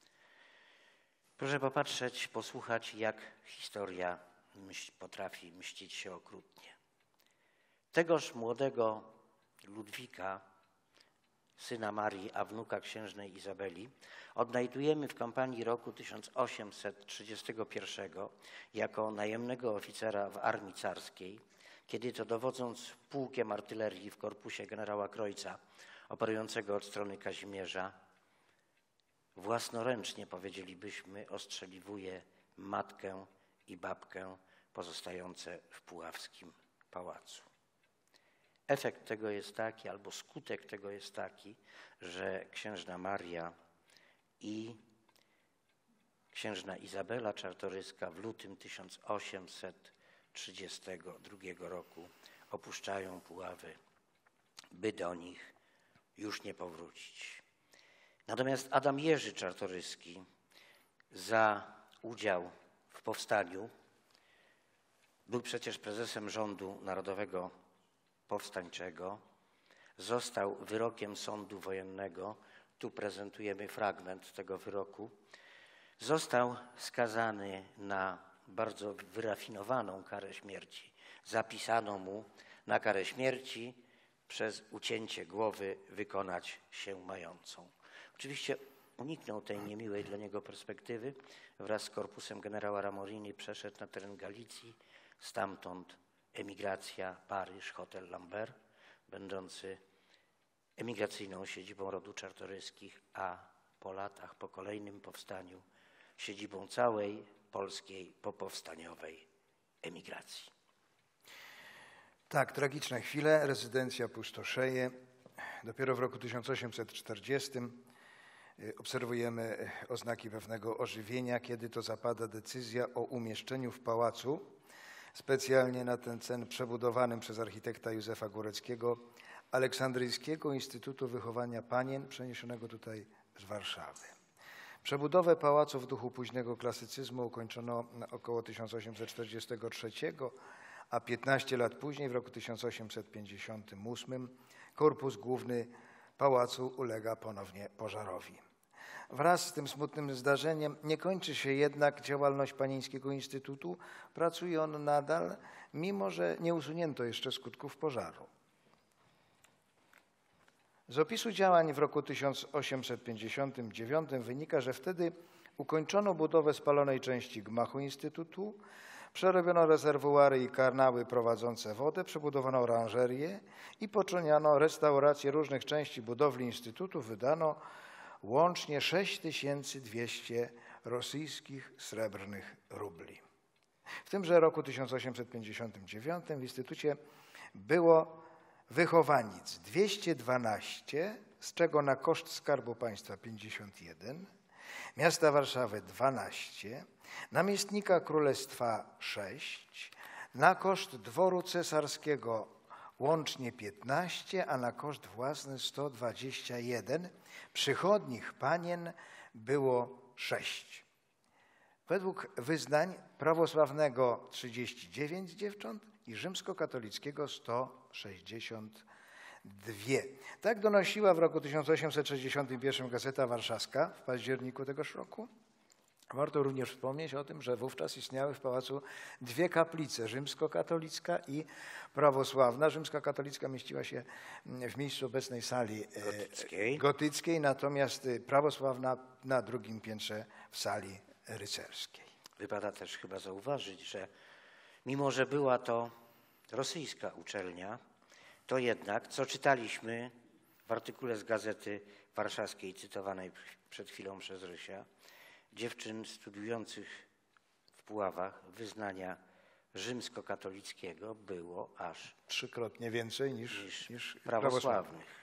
A: Proszę popatrzeć, posłuchać, jak historia myśl, potrafi mścić się okrutnie. Tegoż młodego Ludwika, syna Marii, a wnuka księżnej Izabeli, odnajdujemy w kampanii roku tysiąc osiemset trzydziestego pierwszego jako najemnego oficera w armii carskiej, kiedy to dowodząc pułkiem artylerii w korpusie generała Krojca, operującego od strony Kazimierza, własnoręcznie, powiedzielibyśmy, ostrzeliwuje matkę i babkę pozostające w puławskim pałacu. Efekt tego jest taki, albo skutek tego jest taki, że księżna Maria i księżna Izabela Czartoryska w lutym tysiąc osiemset trzydziestego drugiego roku opuszczają Puławy, by do nich już nie powrócić. Natomiast Adam Jerzy Czartoryski za udział w powstaniu był przecież prezesem Rządu Narodowego Powstańczego, został wyrokiem sądu wojennego, tu prezentujemy fragment tego wyroku, został skazany na bardzo wyrafinowaną karę śmierci, zapisano mu na karę śmierci przez ucięcie głowy wykonać się mającą. Oczywiście uniknął tej niemiłej dla niego perspektywy. Wraz z korpusem generała Ramorini przeszedł na teren Galicji, stamtąd emigracja, Paryż, hotel Lambert, będący emigracyjną siedzibą rodu Czartoryskich, a po latach, po kolejnym powstaniu, siedzibą całej polskiej popowstaniowej emigracji.
B: Tak, tragiczne chwile, rezydencja pustoszeje. Dopiero w roku tysiąc osiemset czterdziestym obserwujemy oznaki pewnego ożywienia, kiedy to zapada decyzja o umieszczeniu w pałacu, specjalnie na ten cel przebudowanym przez architekta Józefa Góreckiego, Aleksandryjskiego Instytutu Wychowania Panien, przeniesionego tutaj z Warszawy. Przebudowę pałacu w duchu późnego klasycyzmu ukończono około tysiąc osiemset czterdziestego trzeciego, a piętnaście lat później, w roku tysiąc osiemset pięćdziesiątym ósmym, korpus główny pałacu ulega ponownie pożarowi. Wraz z tym smutnym zdarzeniem nie kończy się jednak działalność Panieńskiego Instytutu. Pracuje on nadal, mimo że nie usunięto jeszcze skutków pożaru. Z opisu działań w roku tysiąc osiemset pięćdziesiątym dziewiątym wynika, że wtedy ukończono budowę spalonej części gmachu Instytutu, przerobiono rezerwuary i kanały prowadzące wodę, przebudowano oranżerię i poczyniono restaurację różnych części budowli Instytutu. Wydano łącznie sześć tysięcy dwieście rosyjskich srebrnych rubli. W tymże roku tysiąc osiemset pięćdziesiątym dziewiątym w Instytucie było wychowanic dwieście dwanaście, z czego na koszt Skarbu Państwa pięćdziesiąt jeden, miasta Warszawy dwanaście, namiestnika królestwa sześć, na koszt dworu cesarskiego łącznie piętnaście, a na koszt własny sto dwadzieścia jeden. Przychodnich panien było sześć. Według wyznań prawosławnego trzydzieści dziewięć dziewcząt i rzymskokatolickiego sto sześćdziesiąt dwie. Tak donosiła w roku tysiąc osiemset sześćdziesiątym pierwszym Gazeta Warszawska w październiku tegoż roku. Warto również wspomnieć o tym, że wówczas istniały w pałacu dwie kaplice, rzymskokatolicka i prawosławna. Rzymska katolicka mieściła się w miejscu obecnej sali e,
A: Gotyckiej.
B: gotyckiej, natomiast prawosławna na drugim piętrze w sali rycerskiej.
A: Wypada też chyba zauważyć, że mimo że była to rosyjska uczelnia, to jednak, co czytaliśmy w artykule z Gazety Warszawskiej cytowanej przed chwilą przez Rysia, dziewczyn studiujących w Puławach wyznania rzymskokatolickiego było aż
B: Trzykrotnie więcej niż,
A: niż,
B: niż
A: prawosławnych.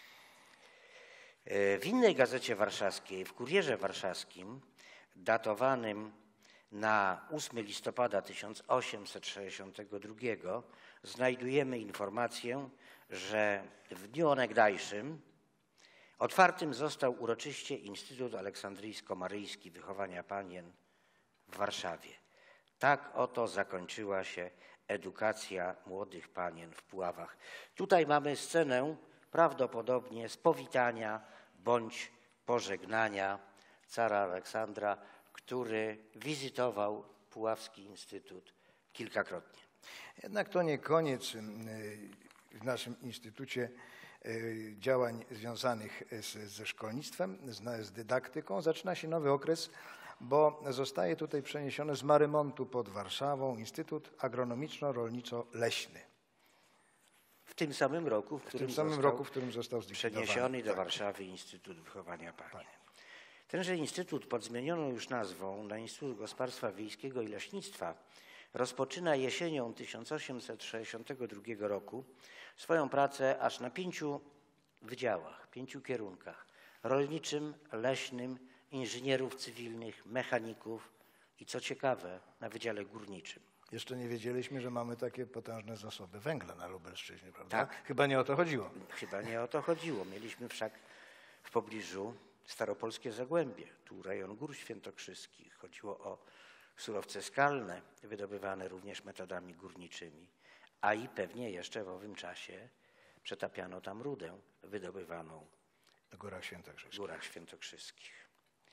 A: W innej gazecie warszawskiej, w Kurierze Warszawskim, datowanym na ósmego listopada tysiąc osiemset sześćdziesiątego drugiego, znajdujemy informację, że w dniu onegdajszym otwartym został uroczyście Instytut Aleksandryjsko-Maryjski Wychowania Panien w Warszawie. Tak oto zakończyła się edukacja młodych panien w Puławach. Tutaj mamy scenę prawdopodobnie z powitania bądź pożegnania cara Aleksandra, który wizytował Puławski Instytut kilkakrotnie.
B: Jednak to nie koniec w naszym Instytucie działań związanych z, ze szkolnictwem, z, z dydaktyką. Zaczyna się nowy okres, bo zostaje tutaj przeniesiony z Marymontu pod Warszawą Instytut Agronomiczno-Rolniczo-Leśny.
A: W tym samym roku, w
B: W
A: którym,
B: tym samym
A: został,
B: roku, w którym został zlikwidowany.
A: przeniesiony do
B: Tak.
A: Warszawy Instytut Wychowania Panien. Tenże instytut pod zmienioną już nazwą na Instytut Gospodarstwa Wiejskiego i Leśnictwa rozpoczyna jesienią tysiąc osiemset sześćdziesiątego drugiego roku swoją pracę aż na pięciu wydziałach, pięciu kierunkach: rolniczym, leśnym, inżynierów cywilnych, mechaników i, co ciekawe, na Wydziale Górniczym.
B: Jeszcze nie wiedzieliśmy, że mamy takie potężne zasoby węgla na Lubelszczyźnie, prawda?
A: Tak.
B: Chyba nie o to chodziło.
A: Chyba nie o to chodziło. Mieliśmy wszak w pobliżu Staropolskie Zagłębie, tu rejon Gór Świętokrzyskich. Chodziło o surowce skalne, wydobywane również metodami górniczymi, a i pewnie jeszcze w owym czasie przetapiano tam rudę wydobywaną
B: W Górach Świętokrzyskich.
A: w Górach Świętokrzyskich.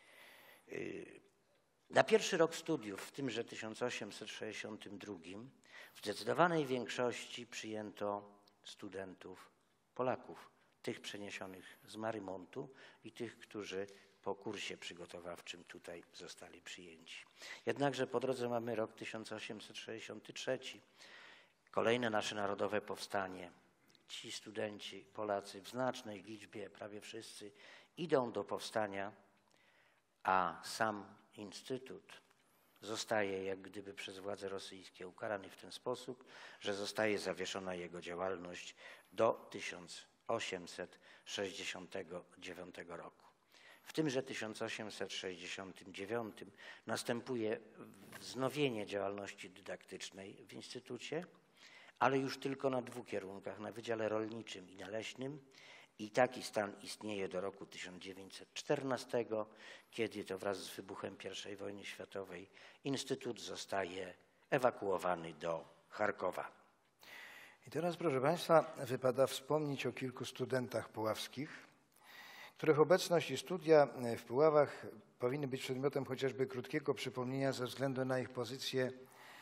A: Na pierwszy rok studiów, w tymże tysiąc osiemset sześćdziesiątym drugim, w zdecydowanej większości przyjęto studentów Polaków, tych przeniesionych z Marymontu i tych, którzy po kursie przygotowawczym tutaj zostali przyjęci. Jednakże po drodze mamy rok tysiąc osiemset sześćdziesiąty trzeci, kolejne nasze narodowe powstanie. Ci studenci, Polacy w znacznej liczbie, prawie wszyscy, idą do powstania, a sam Instytut zostaje jak gdyby przez władze rosyjskie ukarany w ten sposób, że zostaje zawieszona jego działalność do tysiąc osiemset sześćdziesiątego dziewiątego roku. W tymże tysiąc osiemset sześćdziesiątym dziewiątym następuje wznowienie działalności dydaktycznej w Instytucie, ale już tylko na dwóch kierunkach, na Wydziale Rolniczym i na Leśnym. I taki stan istnieje do roku tysiąc dziewięćset czternastego, kiedy to wraz z wybuchem pierwszej wojny światowej Instytut zostaje ewakuowany do Charkowa.
B: I teraz, proszę Państwa, wypada wspomnieć o kilku studentach puławskich, których obecność i studia w Puławach powinny być przedmiotem chociażby krótkiego przypomnienia ze względu na ich pozycję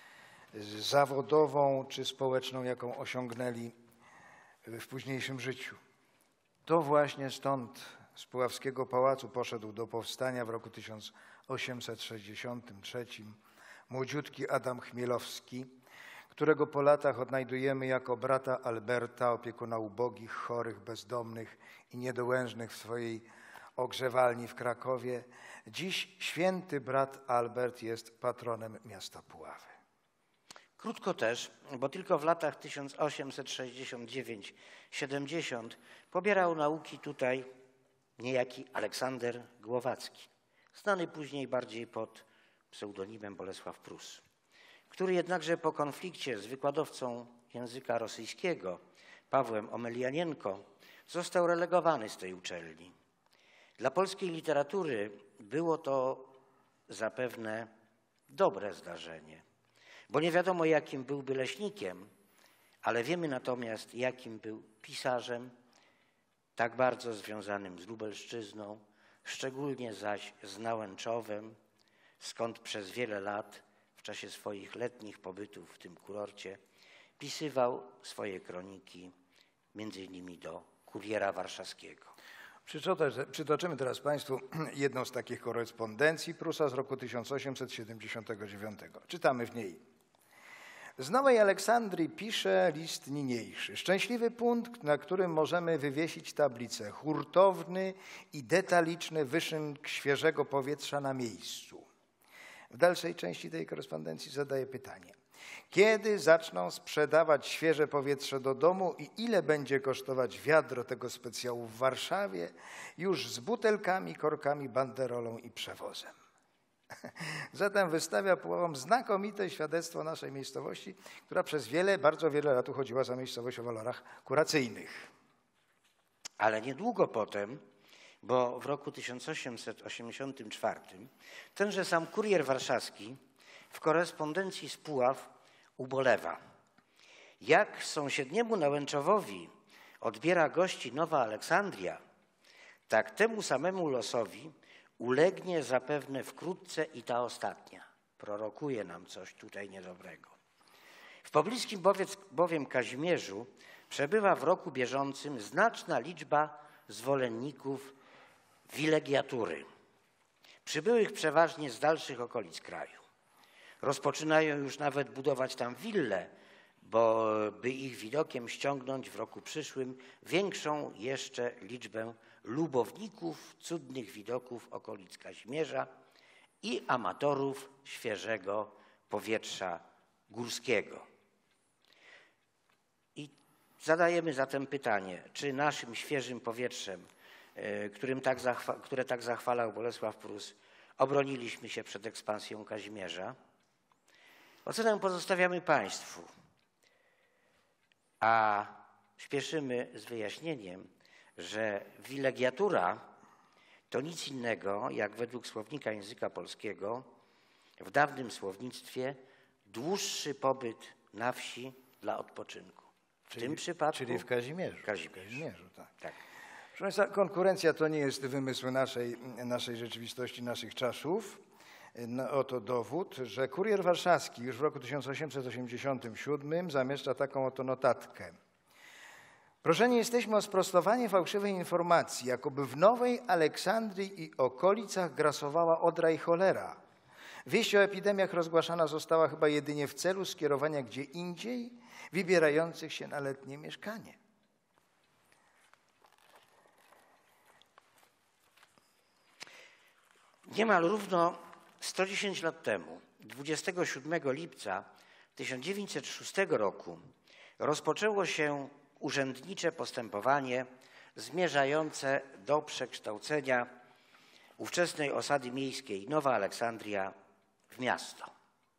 B: zawodową czy społeczną, jaką osiągnęli w późniejszym życiu. To właśnie stąd z Puławskiego Pałacu poszedł do powstania w roku tysiąc osiemset sześćdziesiątym trzecim młodziutki Adam Chmielowski, którego po latach odnajdujemy jako brata Alberta, opiekuna ubogich, chorych, bezdomnych i niedołężnych w swojej ogrzewalni w Krakowie. Dziś święty brat Albert jest patronem miasta Puławy.
A: Krótko też, bo tylko w latach tysiąc osiemset sześćdziesiąt dziewięć siedemdziesiąt pobierał nauki tutaj niejaki Aleksander Głowacki, znany później bardziej pod pseudonimem Bolesław Prus, który jednakże po konflikcie z wykładowcą języka rosyjskiego Pawłem Omelianienko został relegowany z tej uczelni. Dla polskiej literatury było to zapewne dobre zdarzenie, bo nie wiadomo, jakim byłby leśnikiem, ale wiemy natomiast, jakim był pisarzem, tak bardzo związanym z Lubelszczyzną, szczególnie zaś z Nałęczowem, skąd przez wiele lat w czasie swoich letnich pobytów w tym kurorcie pisywał swoje kroniki między innymi do Kuriera Warszawskiego.
B: Przytoczymy teraz Państwu jedną z takich korespondencji Prusa z roku tysiąc osiemset siedemdziesiątego dziewiątego. Czytamy w niej. Z Nowej Aleksandrii pisze list niniejszy. Szczęśliwy punkt, na którym możemy wywiesić tablicę. Hurtowny i detaliczny wyszynk świeżego powietrza na miejscu. W dalszej części tej korespondencji zadaję pytanie. Kiedy zaczną sprzedawać świeże powietrze do domu i ile będzie kosztować wiadro tego specjału w Warszawie już z butelkami, korkami, banderolą i przewozem? Zatem wystawia Puławom znakomite świadectwo naszej miejscowości, która przez wiele, bardzo wiele lat uchodziła za miejscowość o walorach kuracyjnych.
A: Ale niedługo potem, bo w roku tysiąc osiemset osiemdziesiątym czwartym tenże sam Kurier Warszawski w korespondencji z Puław ubolewa. Jak sąsiedniemu Nałęczowowi odbiera gości Nowa Aleksandria, tak temu samemu losowi ulegnie zapewne wkrótce i ta ostatnia. Prorokuje nam coś tutaj niedobrego. W pobliskim bowiem Kazimierzu przebywa w roku bieżącym znaczna liczba zwolenników wilegiatury, przybyłych przeważnie z dalszych okolic kraju. Rozpoczynają już nawet budować tam wille, bo by ich widokiem ściągnąć w roku przyszłym większą jeszcze liczbę lubowników cudnych widoków okolic Kazimierza i amatorów świeżego powietrza górskiego. I zadajemy zatem pytanie, czy naszym świeżym powietrzem, którym tak które tak zachwalał Bolesław Prus, obroniliśmy się przed ekspansją Kazimierza? Ocenę pozostawiamy Państwu, a śpieszymy z wyjaśnieniem, że wilegiatura to nic innego, jak według słownika języka polskiego w dawnym słownictwie dłuższy pobyt na wsi dla odpoczynku. W
B: Czyli,
A: tym przypadku...
B: Czyli w Kazimierzu.
A: Kazimierzu.
B: W Kazimierzu, tak.
A: tak.
B: Proszę Państwa, konkurencja to nie jest wymysł naszej, naszej rzeczywistości, naszych czasów. No, oto dowód, że Kurier Warszawski już w roku tysiąc osiemset osiemdziesiątym siódmym zamieszcza taką oto notatkę. Proszeni jesteśmy o sprostowanie fałszywej informacji, jakoby w Nowej Aleksandrii i okolicach grasowała odra i cholera. Wieść o epidemiach rozgłaszana została chyba jedynie w celu skierowania gdzie indziej wybierających się na letnie mieszkanie.
A: Niemal równo sto dziesięć lat temu, dwudziestego siódmego lipca tysiąc dziewięćset szóstego roku, rozpoczęło się urzędnicze postępowanie zmierzające do przekształcenia ówczesnej osady miejskiej Nowa Aleksandria w miasto.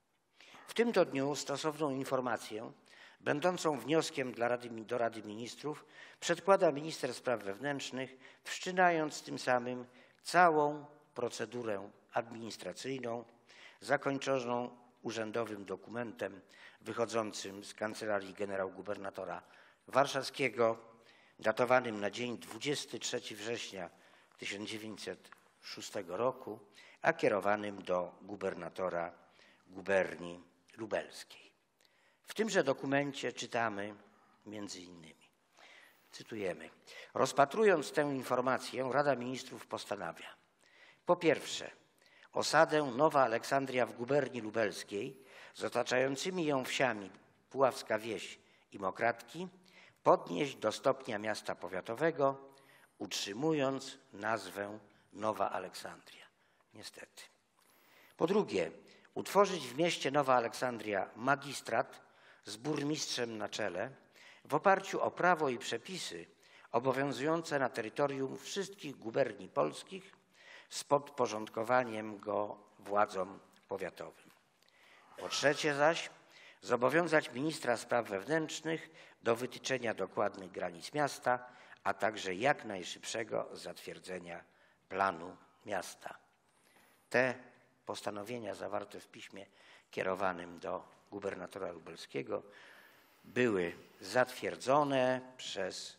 A: W tym to dniu stosowną informację, będącą wnioskiem dla Rady, do Rady Ministrów, przedkłada minister spraw wewnętrznych, wszczynając tym samym całą procedurę administracyjną zakończoną urzędowym dokumentem wychodzącym z Kancelarii Generał-Gubernatora Warszawskiego, datowanym na dzień dwudziestego trzeciego września tysiąc dziewięćset szóstego roku, a kierowanym do gubernatora guberni lubelskiej. W tymże dokumencie czytamy między innymi, cytujemy, rozpatrując tę informację, Rada Ministrów postanawia: po pierwsze, osadę Nowa Aleksandria w guberni lubelskiej z otaczającymi ją wsiami Puławska Wieś i Mokradki podnieść do stopnia miasta powiatowego, utrzymując nazwę Nowa Aleksandria. Niestety. Po drugie, utworzyć w mieście Nowa Aleksandria magistrat z burmistrzem na czele w oparciu o prawo i przepisy obowiązujące na terytorium wszystkich guberni polskich z podporządkowaniem go władzom powiatowym. Po trzecie zaś, zobowiązać ministra spraw wewnętrznych do wytyczenia dokładnych granic miasta, a także jak najszybszego zatwierdzenia planu miasta. Te postanowienia zawarte w piśmie kierowanym do gubernatora lubelskiego były zatwierdzone przez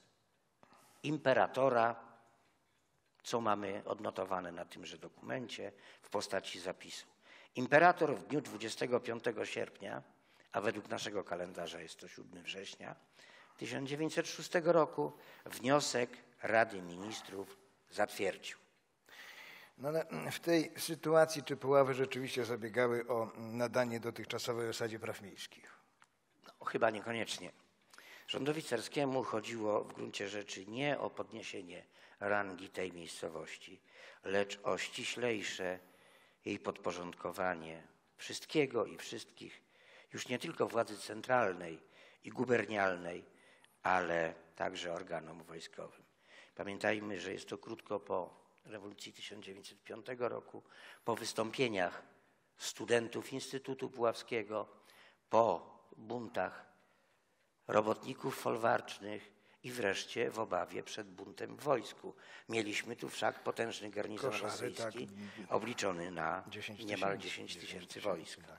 A: imperatora, co mamy odnotowane na tymże dokumencie w postaci zapisu. Imperator w dniu dwudziestego piątego sierpnia, a według naszego kalendarza jest to siódmego września tysiąc dziewięćset szóstego roku, wniosek Rady Ministrów zatwierdził.
B: No ale w tej sytuacji czy Puławy rzeczywiście zabiegały o nadanie dotychczasowej osadzie praw miejskich?
A: No, chyba niekoniecznie. Rządowi carskiemu chodziło w gruncie rzeczy nie o podniesienie rangi tej miejscowości, lecz o ściślejsze jej podporządkowanie wszystkiego i wszystkich, już nie tylko władzy centralnej i gubernialnej, ale także organom wojskowym. Pamiętajmy, że jest to krótko po rewolucji tysiąc dziewięćset piątego roku, po wystąpieniach studentów Instytutu Puławskiego, po buntach robotników folwarcznych i wreszcie w obawie przed buntem w wojsku. Mieliśmy tu wszak potężny garnizon
B: Koszary,
A: rosyjski
B: tak.
A: obliczony na
B: dziesięć
A: niemal
B: tysięcy.
A: dziesięć tysięcy wojsk.
B: Tak.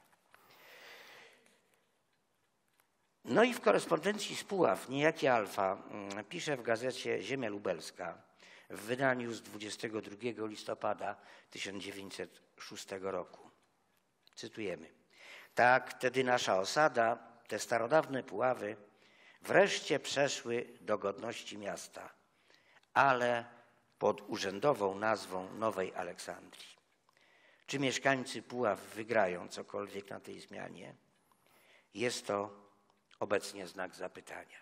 A: No i w korespondencji z Puław niejaki Alfa pisze w gazecie Ziemia Lubelska w wydaniu z dwudziestego drugiego listopada tysiąc dziewięćset szóstego roku. Cytujemy. Tak, wtedy nasza osada, te starodawne Puławy, wreszcie przeszły do godności miasta, ale pod urzędową nazwą Nowej Aleksandrii. Czy mieszkańcy Puław wygrają cokolwiek na tej zmianie? Jest to obecnie znak zapytania.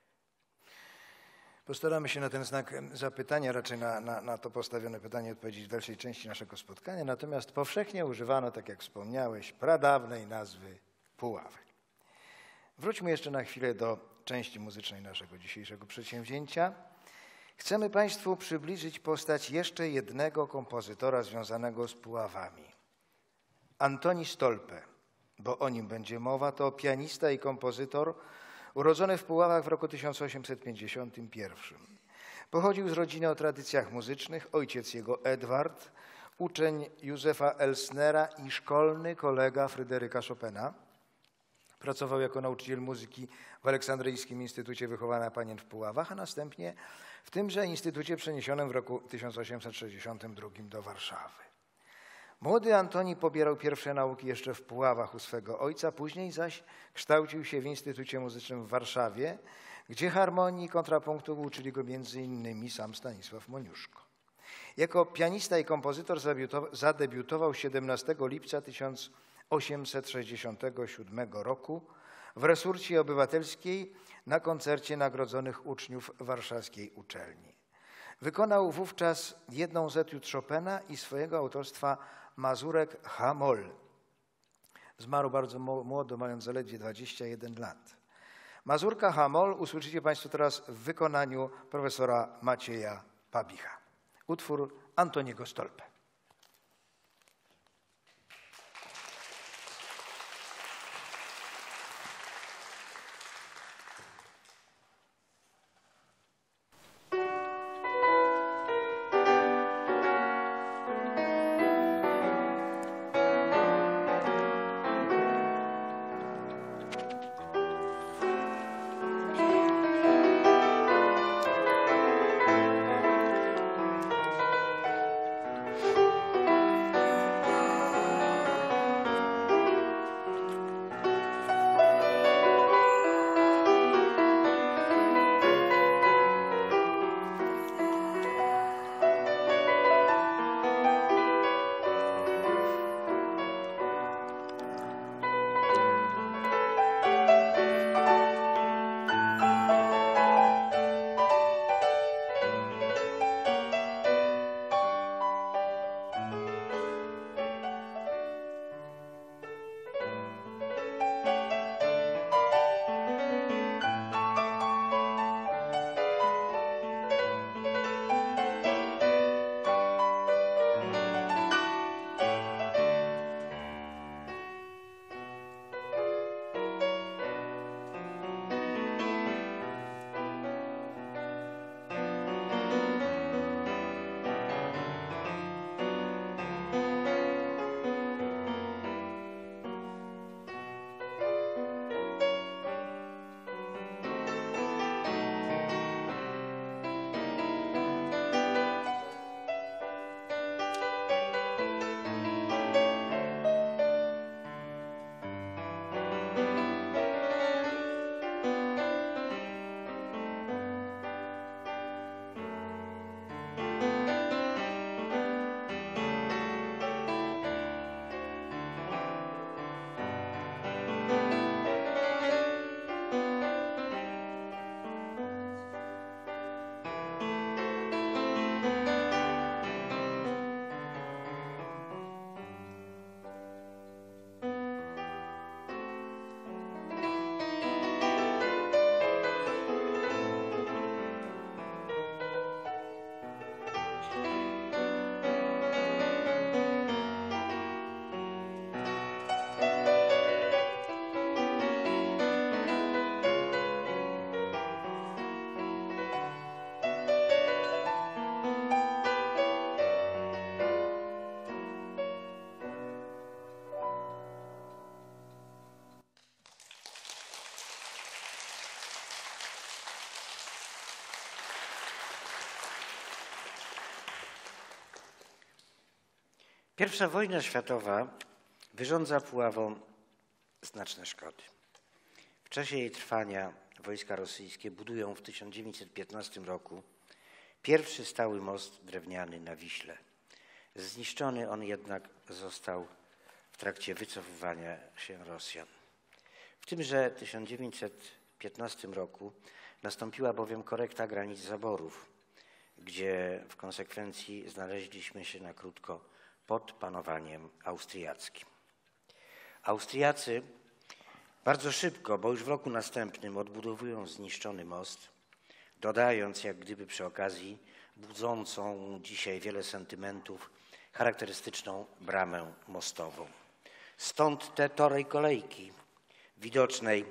B: Postaramy się na ten znak zapytania, raczej na, na, na to postawione pytanie odpowiedzieć w dalszej części naszego spotkania. Natomiast powszechnie używano, tak jak wspomniałeś, pradawnej nazwy Puławy. Wróćmy jeszcze na chwilę do części muzycznej naszego dzisiejszego przedsięwzięcia. Chcemy Państwu przybliżyć postać jeszcze jednego kompozytora związanego z Puławami. Antoni Stolpe, bo o nim będzie mowa, to pianista i kompozytor urodzony w Puławach w roku tysiąc osiemset pięćdziesiątym pierwszym. Pochodził z rodziny o tradycjach muzycznych, ojciec jego Edward, uczeń Józefa Elsnera i szkolny kolega Fryderyka Chopina. Pracował jako nauczyciel muzyki w Aleksandryjskim Instytucie Wychowania Panien w Puławach, a następnie w tymże instytucie przeniesionym w roku tysiąc osiemset sześćdziesiątym drugim do Warszawy. Młody Antoni pobierał pierwsze nauki jeszcze w Puławach u swego ojca, później zaś kształcił się w Instytucie Muzycznym w Warszawie, gdzie harmonii i kontrapunktu uczyli go między innymi sam Stanisław Moniuszko. Jako pianista i kompozytor zadebiutował siedemnastego lipca tysiąc osiemset sześćdziesiątego siódmego roku w Resurcie Obywatelskiej na koncercie nagrodzonych uczniów warszawskiej uczelni. Wykonał wówczas jedną z etiud Chopina i swojego autorstwa mazurek H-moll. Zmarł bardzo młodo, mając zaledwie dwadzieścia jeden lat. Mazurka H-moll usłyszycie Państwo teraz w wykonaniu profesora Macieja Pabicha. Utwór Antoniego Stolpe.
A: Pierwsza wojna światowa wyrządza Puławom znaczne szkody. W czasie jej trwania wojska rosyjskie budują w tysiąc dziewięćset piętnastym roku pierwszy stały most drewniany na Wiśle. Zniszczony on jednak został w trakcie wycofywania się Rosjan. W tymże tysiąc dziewięćset piętnastym roku nastąpiła bowiem korekta granic zaborów, gdzie w konsekwencji znaleźliśmy się na krótko pod panowaniem austriackim. Austriacy bardzo szybko, bo już w roku następnym odbudowują zniszczony most, dodając jak gdyby przy okazji budzącą dzisiaj wiele sentymentów charakterystyczną bramę mostową. Stąd te torej kolejki widocznej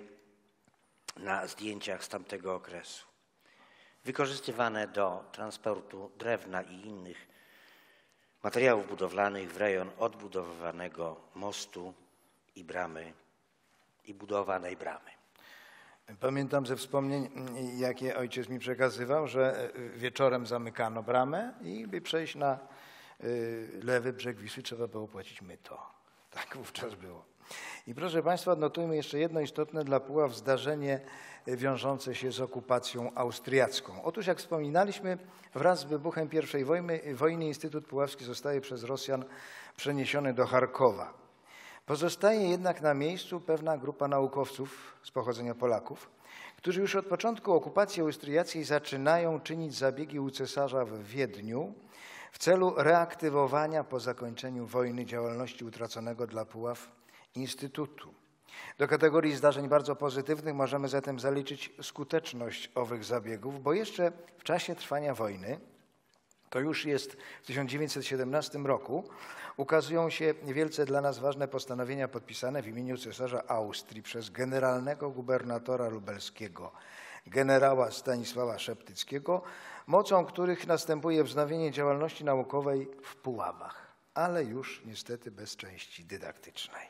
A: na zdjęciach z tamtego okresu, wykorzystywane do transportu drewna i innych materiałów budowlanych w rejon odbudowywanego mostu i bramy i budowanej bramy.
B: Pamiętam ze wspomnień, jakie ojciec mi przekazywał, że wieczorem zamykano bramę i by przejść na lewy brzeg Wisły trzeba było płacić myto. Tak wówczas było. I proszę Państwa, odnotujmy jeszcze jedno istotne dla Puław zdarzenie wiążące się z okupacją austriacką. Otóż jak wspominaliśmy, wraz z wybuchem pierwszej wojny, wojny Instytut Puławski zostaje przez Rosjan przeniesiony do Charkowa. Pozostaje jednak na miejscu pewna grupa naukowców z pochodzenia Polaków, którzy już od początku okupacji austriackiej zaczynają czynić zabiegi u cesarza w Wiedniu w celu reaktywowania po zakończeniu wojny działalności utraconego dla Puław Instytutu. Do kategorii zdarzeń bardzo pozytywnych możemy zatem zaliczyć skuteczność owych zabiegów, bo jeszcze w czasie trwania wojny, to już jest w tysiąc dziewięćset siedemnastym roku, ukazują się wielce dla nas ważne postanowienia podpisane w imieniu cesarza Austrii przez generalnego gubernatora lubelskiego, generała Stanisława Szeptyckiego, mocą których następuje wznowienie działalności naukowej w Puławach, ale już niestety bez części dydaktycznej.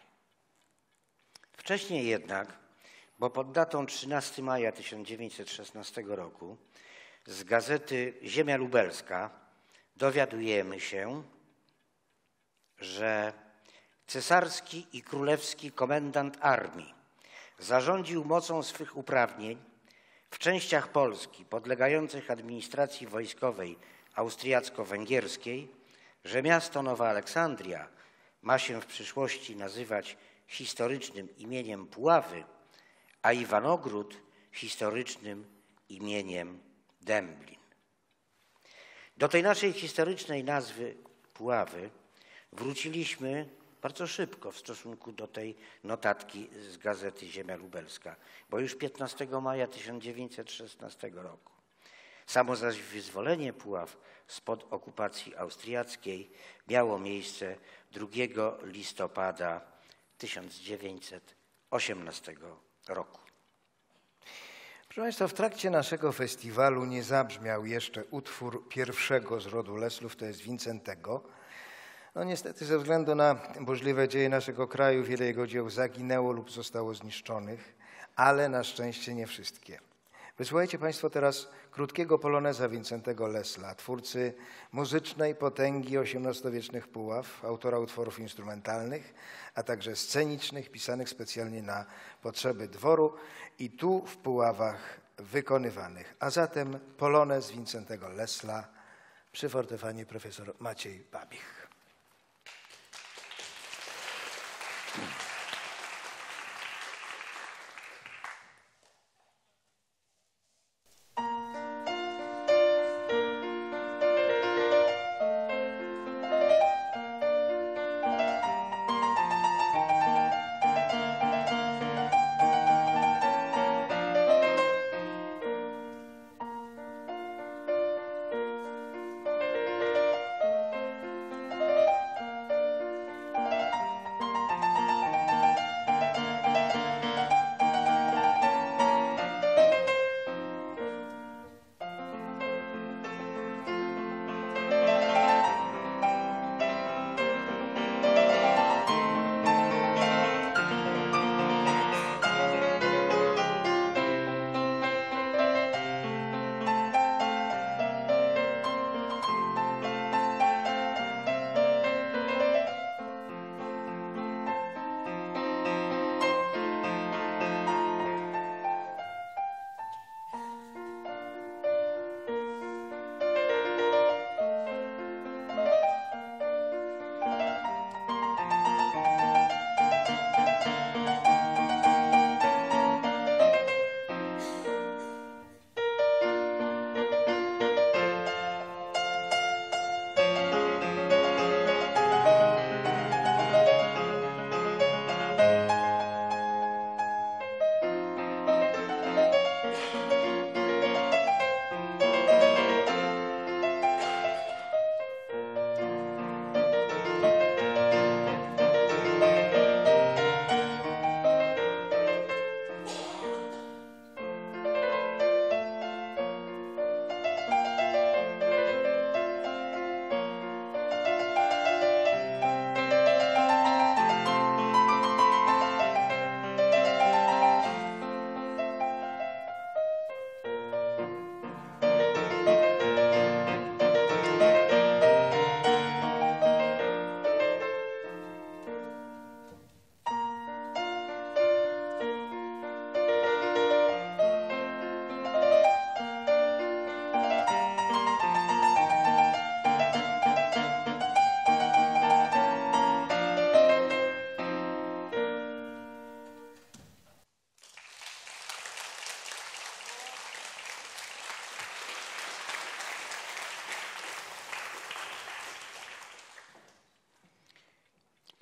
A: Wcześniej jednak, bo pod datą trzynastego maja tysiąc dziewięćset szesnastego roku z gazety Ziemia Lubelska dowiadujemy się, że cesarski i królewski komendant armii zarządził mocą swych uprawnień w częściach Polski podlegających administracji wojskowej austriacko-węgierskiej, że miasto Nowa Aleksandria ma się w przyszłości nazywać historycznym imieniem Puławy, a Iwanogród historycznym imieniem Dęblin. Do tej naszej historycznej nazwy Puławy wróciliśmy bardzo szybko w stosunku do tej notatki z gazety Ziemia Lubelska, bo już piętnastego maja tysiąc dziewięćset szesnastego roku. Samo zaś wyzwolenie Puław spod okupacji austriackiej miało miejsce drugiego listopada tysiąc dziewięćset osiemnastego roku.
B: Proszę Państwa, w trakcie naszego festiwalu nie zabrzmiał jeszcze utwór pierwszego z rodu Leslów, to jest Wincentego. No niestety ze względu na burzliwe dzieje naszego kraju wiele jego dzieł zaginęło lub zostało zniszczonych, ale na szczęście nie wszystkie. Wysłuchajcie Państwo teraz krótkiego poloneza Wincentego Lesla, twórcy muzycznej potęgi osiemnastowiecznych Puław, autora utworów instrumentalnych, a także scenicznych, pisanych specjalnie na potrzeby dworu i tu w Puławach wykonywanych. A zatem polonez Wincentego Lesla przy fortepianie profesor Maciej Babich.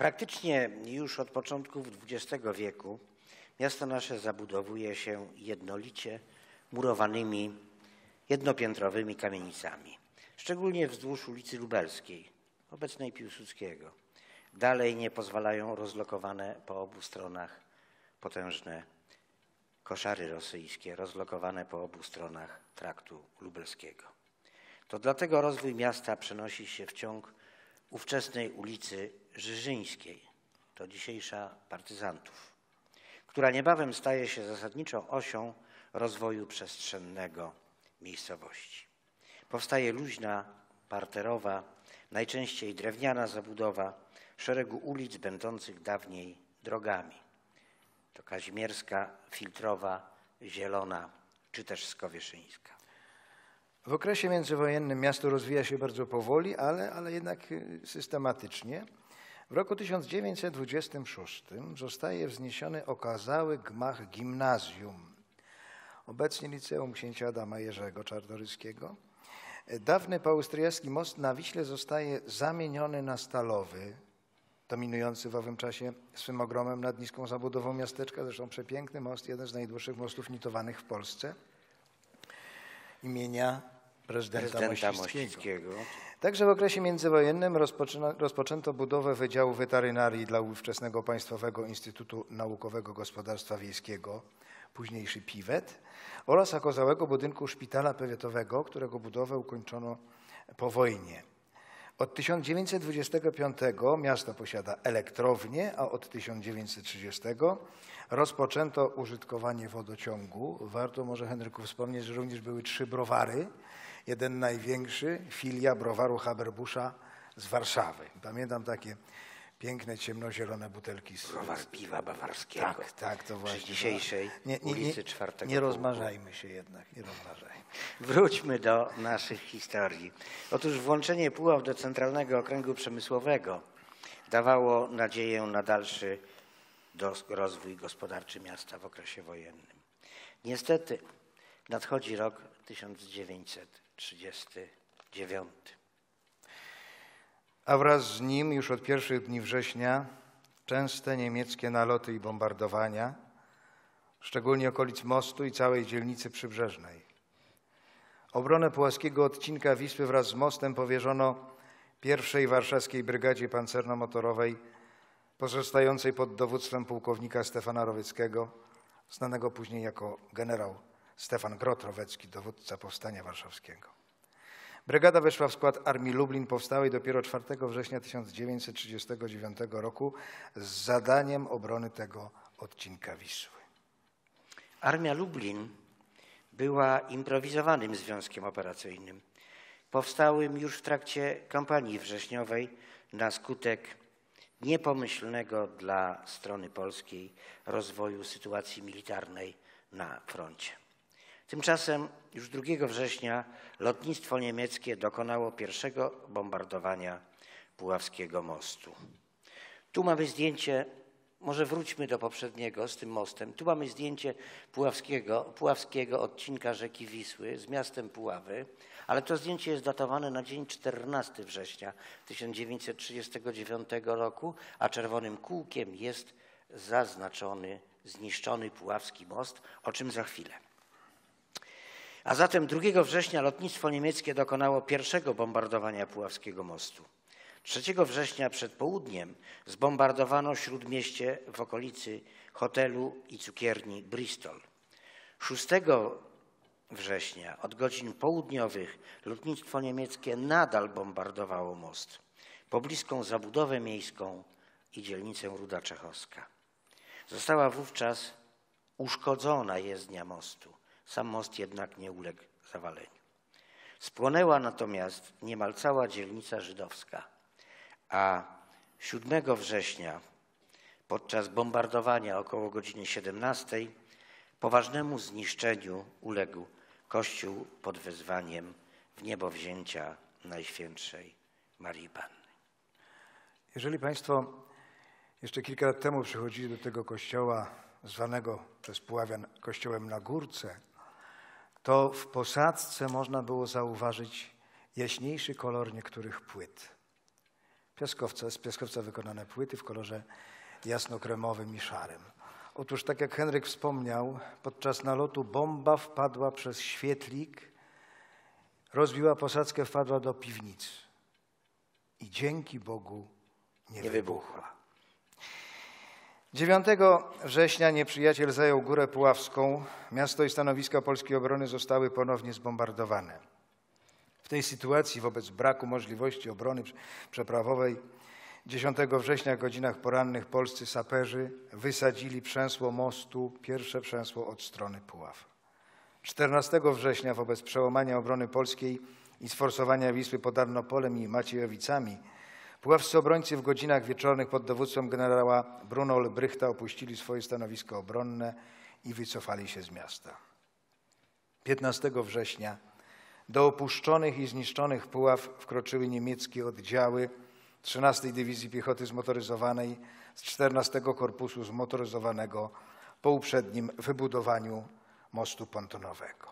A: Praktycznie już od początków dwudziestego wieku miasto nasze zabudowuje się jednolicie murowanymi, jednopiętrowymi kamienicami, szczególnie wzdłuż ulicy Lubelskiej, obecnej Piłsudskiego. Dalej nie pozwalają rozlokowane po obu stronach potężne koszary rosyjskie, rozlokowane po obu stronach traktu lubelskiego. To dlatego rozwój miasta przenosi się w ciąg ówczesnej ulicy Żyżyńskiej, to dzisiejsza Partyzantów, która niebawem staje się zasadniczą osią rozwoju przestrzennego miejscowości. Powstaje luźna, parterowa, najczęściej drewniana zabudowa szeregu ulic będących dawniej drogami. To Kazimierska, Filtrowa, Zielona czy też Skowieszyńska.
B: W okresie międzywojennym miasto rozwija się bardzo powoli, ale, ale jednak systematycznie. W roku tysiąc dziewięćset dwudziestym szóstym zostaje wzniesiony okazały gmach gimnazjum, obecnie Liceum Księcia Adama Jerzego Czartoryskiego. Dawny poaustriacki most na Wiśle zostaje zamieniony na stalowy, dominujący w owym czasie swym ogromem nad niską zabudową miasteczka, zresztą przepiękny most, jeden z najdłuższych mostów nitowanych w Polsce, imienia prezydenta,
A: prezydenta
B: Mościckiego.
A: Mościckiego.
B: Także w okresie międzywojennym rozpoczęto budowę Wydziału Weterynarii dla ówczesnego Państwowego Instytutu Naukowego Gospodarstwa Wiejskiego, późniejszy PIWET, oraz okazałego budynku szpitala powiatowego, którego budowę ukończono po wojnie. Od tysiąc dziewięćset dwudziestego piątego miasto posiada elektrownię, a od tysiąc dziewięćset trzydziestego rozpoczęto użytkowanie wodociągu. Warto może, Henryku, wspomnieć, że również były trzy browary. Jeden największy, filia browaru Haberbusza z Warszawy. Pamiętam takie piękne, ciemnozielone butelki z
A: Browar piwa bawarskiego.
B: Tak, tak, to właśnie.
A: Przy dzisiejszej
B: nie, nie,
A: ulicy
B: nie,
A: czwartego
B: Nie rozmarzajmy się jednak, nie rozmarzajmy.
A: Wróćmy do naszych historii. Otóż włączenie Puław do Centralnego Okręgu Przemysłowego dawało nadzieję na dalszy rozwój gospodarczy miasta w okresie wojennym. Niestety nadchodzi rok tysiąc dziewięćset trzydziesty dziewiąty.
B: A wraz z nim już od pierwszych dni września częste niemieckie naloty i bombardowania, szczególnie okolic mostu i całej dzielnicy przybrzeżnej. Obronę puławskiego odcinka Wisły wraz z mostem powierzono pierwszej Warszawskiej Brygadzie Pancerno-Motorowej, pozostającej pod dowództwem pułkownika Stefana Rowieckiego, znanego później jako generał Stefan Grot-Rowecki, dowódca Powstania Warszawskiego. Brygada weszła w skład Armii Lublin powstałej dopiero czwartego września tysiąc dziewięćset trzydziestego dziewiątego roku z zadaniem obrony tego odcinka Wisły.
A: Armia Lublin była improwizowanym związkiem operacyjnym, powstałym już w trakcie kampanii wrześniowej na skutek niepomyślnego dla strony polskiej rozwoju sytuacji militarnej na froncie. Tymczasem już drugiego września lotnictwo niemieckie dokonało pierwszego bombardowania Puławskiego mostu. Tu mamy zdjęcie, może wróćmy do poprzedniego z tym mostem. Tu mamy zdjęcie Puławskiego, Puławskiego odcinka rzeki Wisły z miastem Puławy, ale to zdjęcie jest datowane na dzień czternastego września tysiąc dziewięćset trzydziestego dziewiątego roku, a czerwonym kółkiem jest zaznaczony, zniszczony Puławski most, o czym za chwilę. A zatem drugiego września lotnictwo niemieckie dokonało pierwszego bombardowania Puławskiego mostu. trzeciego września przed południem zbombardowano śródmieście w okolicy hotelu i cukierni Bristol. szóstego września od godzin południowych lotnictwo niemieckie nadal bombardowało most, pobliską zabudowę miejską i dzielnicę Ruda Czechowska. Została wówczas uszkodzona jezdnia mostu. Sam most jednak nie uległ zawaleniu. Spłonęła natomiast niemal cała dzielnica żydowska, a siódmego września podczas bombardowania około godziny siedemnastej poważnemu zniszczeniu uległ kościół pod wezwaniem wniebowzięcia Najświętszej Marii Panny.
B: Jeżeli Państwo jeszcze kilka lat temu przychodzili do tego kościoła zwanego przez Puławian kościołem na Górce, to w posadzce można było zauważyć jaśniejszy kolor niektórych płyt. piaskowca, z piaskowca wykonane płyty w kolorze jasnokremowym i szarym. Otóż, tak jak Henryk wspomniał, podczas nalotu bomba wpadła przez świetlik, rozbiła posadzkę, wpadła do piwnicy i dzięki Bogu nie,
A: Nie
B: wybuchła.
A: wybuchła.
B: dziewiątego września nieprzyjaciel zajął Górę Puławską. Miasto i stanowiska polskiej obrony zostały ponownie zbombardowane. W tej sytuacji, wobec braku możliwości obrony przeprawowej, dziesiątego września w godzinach porannych polscy saperzy wysadzili przęsło mostu, pierwsze przęsło od strony Puław. czternastego września wobec przełamania obrony polskiej i sforsowania Wisły pod Arnopolem i Maciejowicami puławscy obrońcy w godzinach wieczornych pod dowództwem generała Bruno Olbrychta opuścili swoje stanowisko obronne i wycofali się z miasta. piętnastego września do opuszczonych i zniszczonych Puław wkroczyły niemieckie oddziały trzynastej Dywizji Piechoty Zmotoryzowanej z czternastego Korpusu Zmotoryzowanego po uprzednim wybudowaniu mostu pontonowego.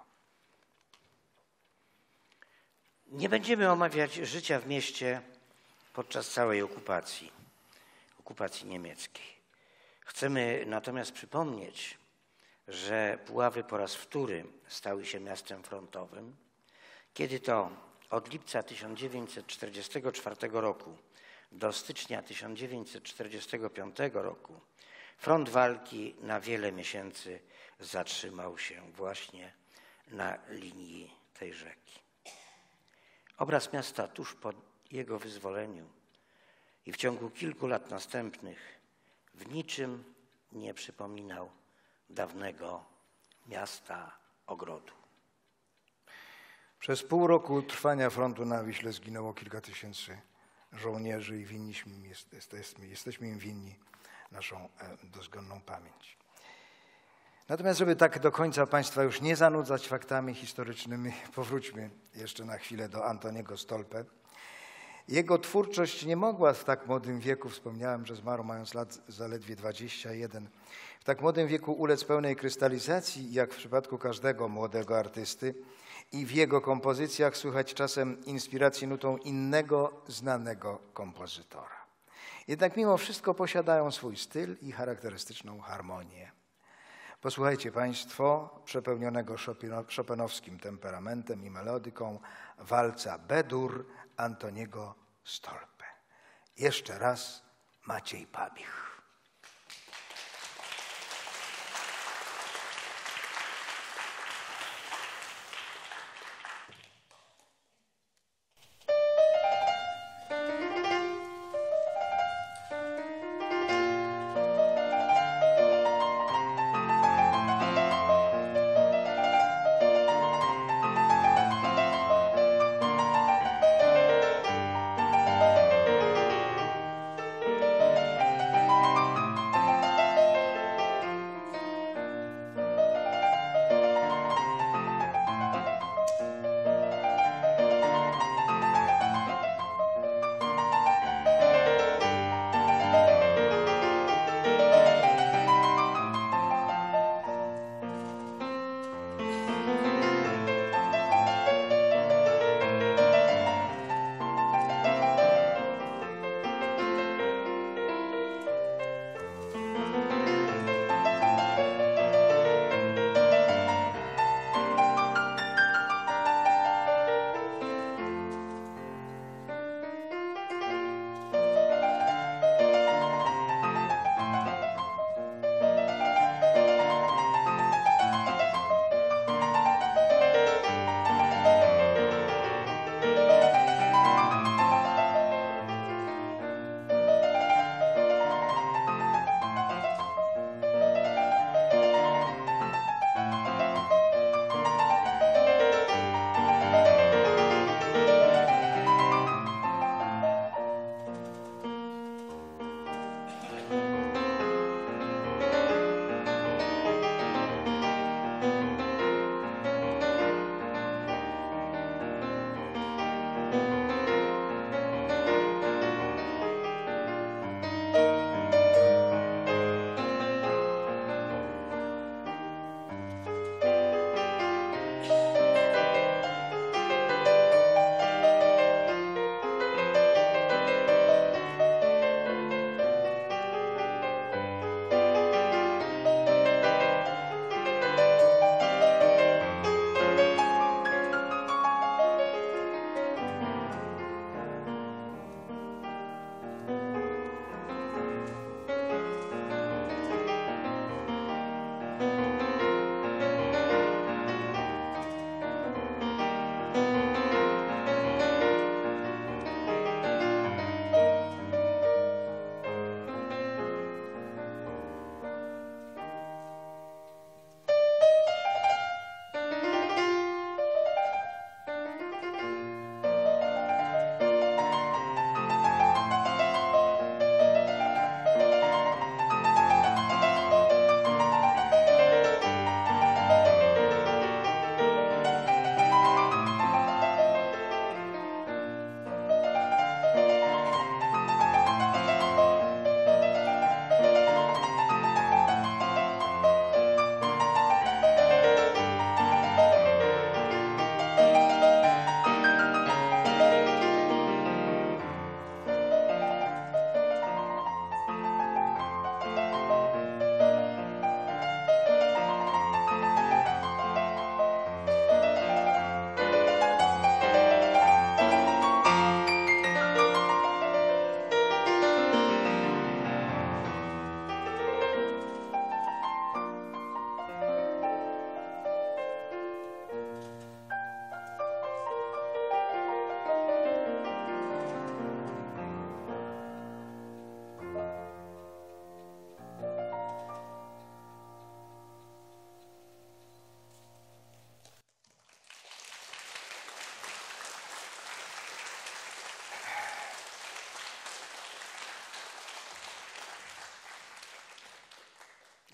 A: Nie będziemy omawiać życia w mieście podczas całej okupacji, okupacji niemieckiej. Chcemy natomiast przypomnieć, że Puławy po raz wtóry stały się miastem frontowym, kiedy to od lipca tysiąc dziewięćset czterdziestego czwartego roku do stycznia tysiąc dziewięćset czterdziestego piątego roku front walki na wiele miesięcy zatrzymał się właśnie na linii tej rzeki. Obraz miasta tuż po jego wyzwoleniu i w ciągu kilku lat następnych w niczym nie przypominał dawnego miasta ogrodu.
B: Przez pół roku trwania frontu na Wiśle zginęło kilka tysięcy żołnierzy i winniśmy, jesteśmy, jesteśmy im winni naszą dozgonną pamięć. Natomiast, żeby tak do końca Państwa już nie zanudzać faktami historycznymi, powróćmy jeszcze na chwilę do Antoniego Stolpe. Jego twórczość nie mogła w tak młodym wieku, wspomniałem, że zmarł mając lat zaledwie dwadzieścia jeden, w tak młodym wieku ulec pełnej krystalizacji, jak w przypadku każdego młodego artysty, i w jego kompozycjach słychać czasem inspiracji nutą innego znanego kompozytora. Jednak mimo wszystko posiadają swój styl i charakterystyczną harmonię. Posłuchajcie Państwo przepełnionego chopinowskim temperamentem i melodyką walca B-dur Antoniego Stolpe. Jeszcze raz Maciej Pabich.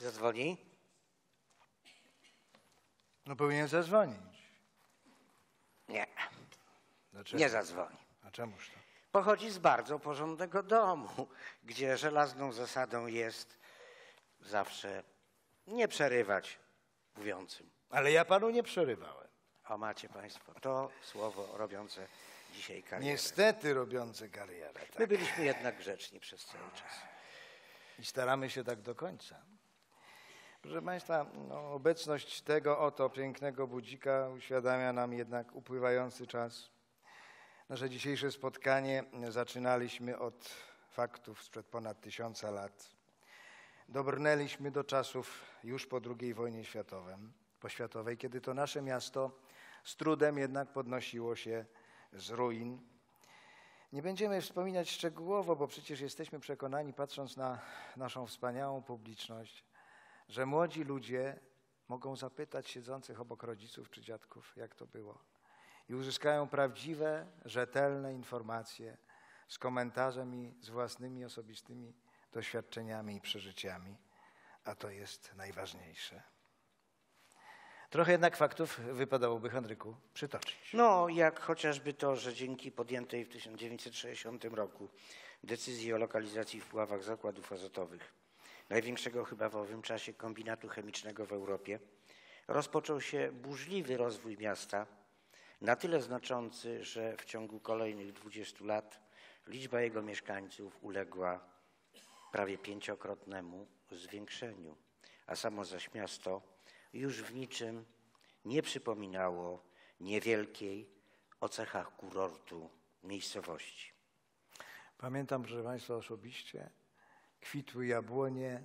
A: Zadzwoni?
B: No powinien zadzwonić.
A: Nie,
B: Dlaczego?
A: nie zadzwoni.
B: A czemuż to?
A: Pochodzi z bardzo porządnego domu, gdzie żelazną zasadą jest zawsze nie przerywać mówiącym.
B: Ale ja panu nie przerywałem.
A: O, macie państwo to słowo robiące dzisiaj karierę.
B: Niestety robiące karierę.
A: My
B: Tak.
A: byliśmy jednak grzeczni przez cały czas.
B: I staramy się tak do końca. Proszę państwa, no, obecność tego oto pięknego budzika uświadamia nam jednak upływający czas. Nasze dzisiejsze spotkanie zaczynaliśmy od faktów sprzed ponad tysiąca lat. Dobrnęliśmy do czasów już po drugiej wojnie światowej, poświatowej, kiedy to nasze miasto z trudem jednak podnosiło się z ruin. Nie będziemy wspominać szczegółowo, bo przecież jesteśmy przekonani, patrząc na naszą wspaniałą publiczność, że młodzi ludzie mogą zapytać siedzących obok rodziców czy dziadków, jak to było. I uzyskają prawdziwe, rzetelne informacje z komentarzem i z własnymi osobistymi doświadczeniami i przeżyciami, a to jest najważniejsze. Trochę jednak faktów wypadałoby, Henryku, przytoczyć.
A: No, jak chociażby to, że dzięki podjętej w tysiąc dziewięćset sześćdziesiątym roku decyzji o lokalizacji w Puławach zakładów azotowych, największego chyba w owym czasie kombinatu chemicznego w Europie, rozpoczął się burzliwy rozwój miasta, na tyle znaczący, że w ciągu kolejnych dwudziestu lat liczba jego mieszkańców uległa prawie pięciokrotnemu zwiększeniu, a samo zaś miasto już w niczym nie przypominało niewielkiej o cechach kurortu miejscowości.
B: Pamiętam, proszę państwa, osobiście kwitły jabłonie,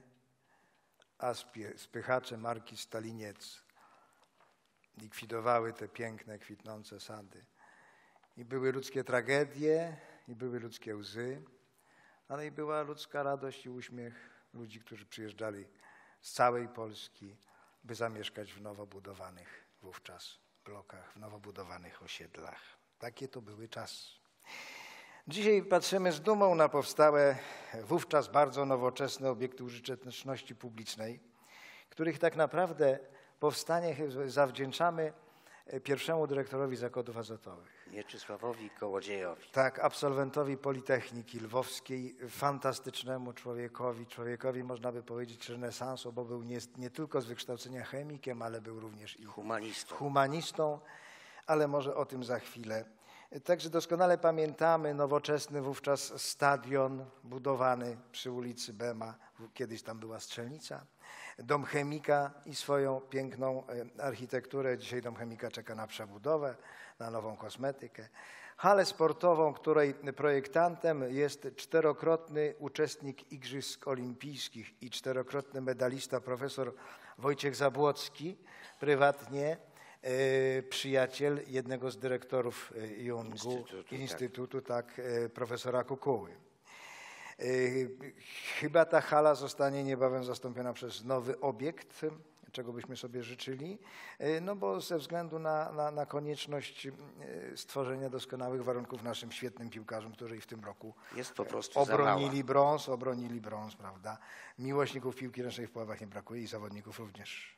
B: a spie- spychacze marki Staliniec likwidowały te piękne, kwitnące sady. I były ludzkie tragedie, i były ludzkie łzy, ale i była ludzka radość i uśmiech ludzi, którzy przyjeżdżali z całej Polski, by zamieszkać w nowo budowanych wówczas blokach, w nowo budowanych osiedlach. Takie to były czasy. Dzisiaj patrzymy z dumą na powstałe wówczas bardzo nowoczesne obiekty użyteczności publicznej, których tak naprawdę powstanie zawdzięczamy pierwszemu dyrektorowi zakładów azotowych.
A: Mieczysławowi Kołodziejowi.
B: Tak, absolwentowi Politechniki Lwowskiej, fantastycznemu człowiekowi, człowiekowi można by powiedzieć renesansu, bo był nie, nie tylko z wykształcenia chemikiem, ale był również i
A: Humanistą.
B: humanistą, ale może o tym za chwilę. Także doskonale pamiętamy nowoczesny wówczas stadion budowany przy ulicy Bema, kiedyś tam była strzelnica, dom chemika i swoją piękną architekturę. Dzisiaj dom chemika czeka na przebudowę, na nową kosmetykę. Halę sportową, której projektantem jest czterokrotny uczestnik Igrzysk Olimpijskich i czterokrotny medalista profesor Wojciech Zabłocki, prywatnie e, przyjaciel jednego z dyrektorów Jungu,
A: Instytutu,
B: Instytutu tak, tak profesora Kukuły. Chyba ta hala zostanie niebawem zastąpiona przez nowy obiekt, czego byśmy sobie życzyli, no bo ze względu na, na, na konieczność stworzenia doskonałych warunków naszym świetnym piłkarzom, którzy w tym roku
A: Jest po prostu
B: obronili brąz, obronili brąz, prawda? Miłośników piłki ręcznej w Puławach nie brakuje i zawodników również.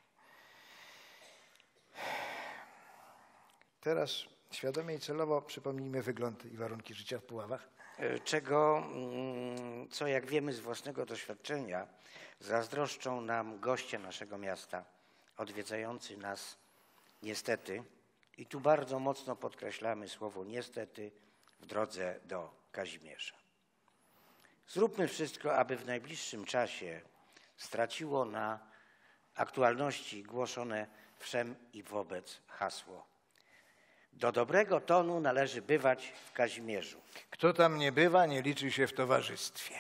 B: Teraz świadomie i celowo przypomnijmy wygląd i warunki życia w Puławach.
A: Czego, co jak wiemy z własnego doświadczenia, zazdroszczą nam goście naszego miasta, odwiedzający nas niestety, i tu bardzo mocno podkreślamy słowo niestety, w drodze do Kazimierza. Zróbmy wszystko, aby w najbliższym czasie straciło na aktualności głoszone wszem i wobec hasło: do dobrego tonu należy bywać w Kazimierzu.
B: Kto tam nie bywa, nie liczy się w towarzystwie.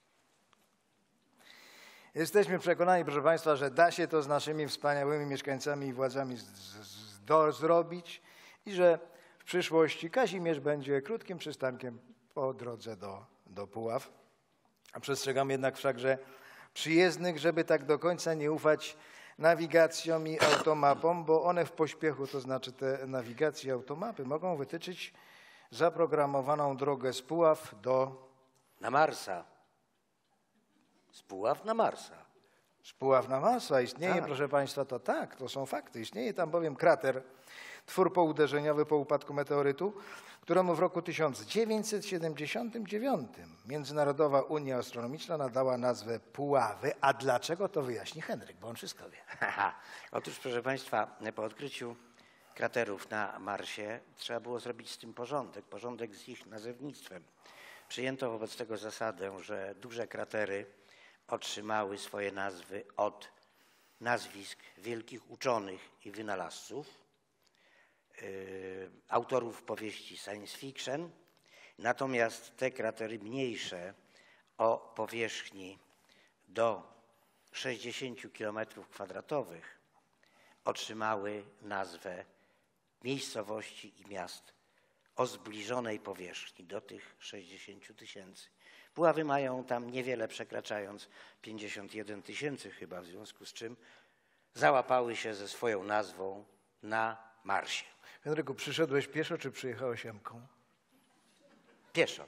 B: Jesteśmy przekonani, proszę państwa, że da się to z naszymi wspaniałymi mieszkańcami i władzami z, z, do, zrobić i że w przyszłości Kazimierz będzie krótkim przystankiem po drodze do, do Puław. A przestrzegam jednak wszakże przyjezdnych, żeby tak do końca nie ufać nawigacjom i automapom, bo one w pośpiechu, to znaczy te nawigacje i automapy, mogą wytyczyć zaprogramowaną drogę z Puław do...
A: Na Marsa. Z Puław na Marsa.
B: Z Puławna Masła istnieje,
A: Tak.
B: proszę Państwa, to tak, to są fakty. Istnieje tam bowiem krater, twór pouderzeniowy po upadku meteorytu, któremu w roku tysiąc dziewięćset siedemdziesiątym dziewiątym Międzynarodowa Unia Astronomiczna nadała nazwę Puławy. A dlaczego, to wyjaśni Henryk, bo on wszystko wie.
A: Haha. Otóż, proszę Państwa, po odkryciu kraterów na Marsie trzeba było zrobić z tym porządek, porządek z ich nazewnictwem. Przyjęto wobec tego zasadę, że duże kratery otrzymały swoje nazwy od nazwisk wielkich uczonych i wynalazców, yy, autorów powieści science fiction, natomiast te kratery mniejsze o powierzchni do sześćdziesięciu kilometrów kwadratowych otrzymały nazwę miejscowości i miast o zbliżonej powierzchni do tych sześćdziesięciu tysięcy. Puławy mają tam niewiele przekraczając pięćdziesiąt jeden tysięcy chyba, w związku z czym załapały się ze swoją nazwą na Marsie.
B: Henryku, przyszedłeś pieszo, czy przyjechałeś emką?
A: Pieszo.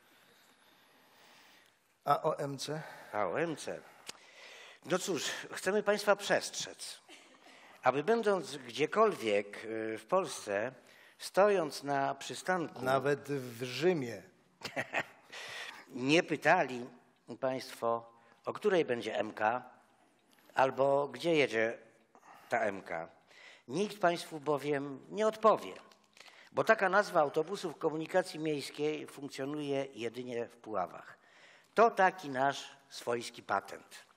B: A o em ce?
A: A o em ce. No cóż, chcemy Państwa przestrzec, aby będąc gdziekolwiek y, w Polsce, stojąc na przystanku,
B: Nawet w Rzymie.
A: nie pytali Państwo, o której będzie em ka, albo gdzie jedzie ta em ka. Nikt Państwu bowiem nie odpowie, bo taka nazwa autobusów komunikacji miejskiej funkcjonuje jedynie w Puławach. To taki nasz swojski patent.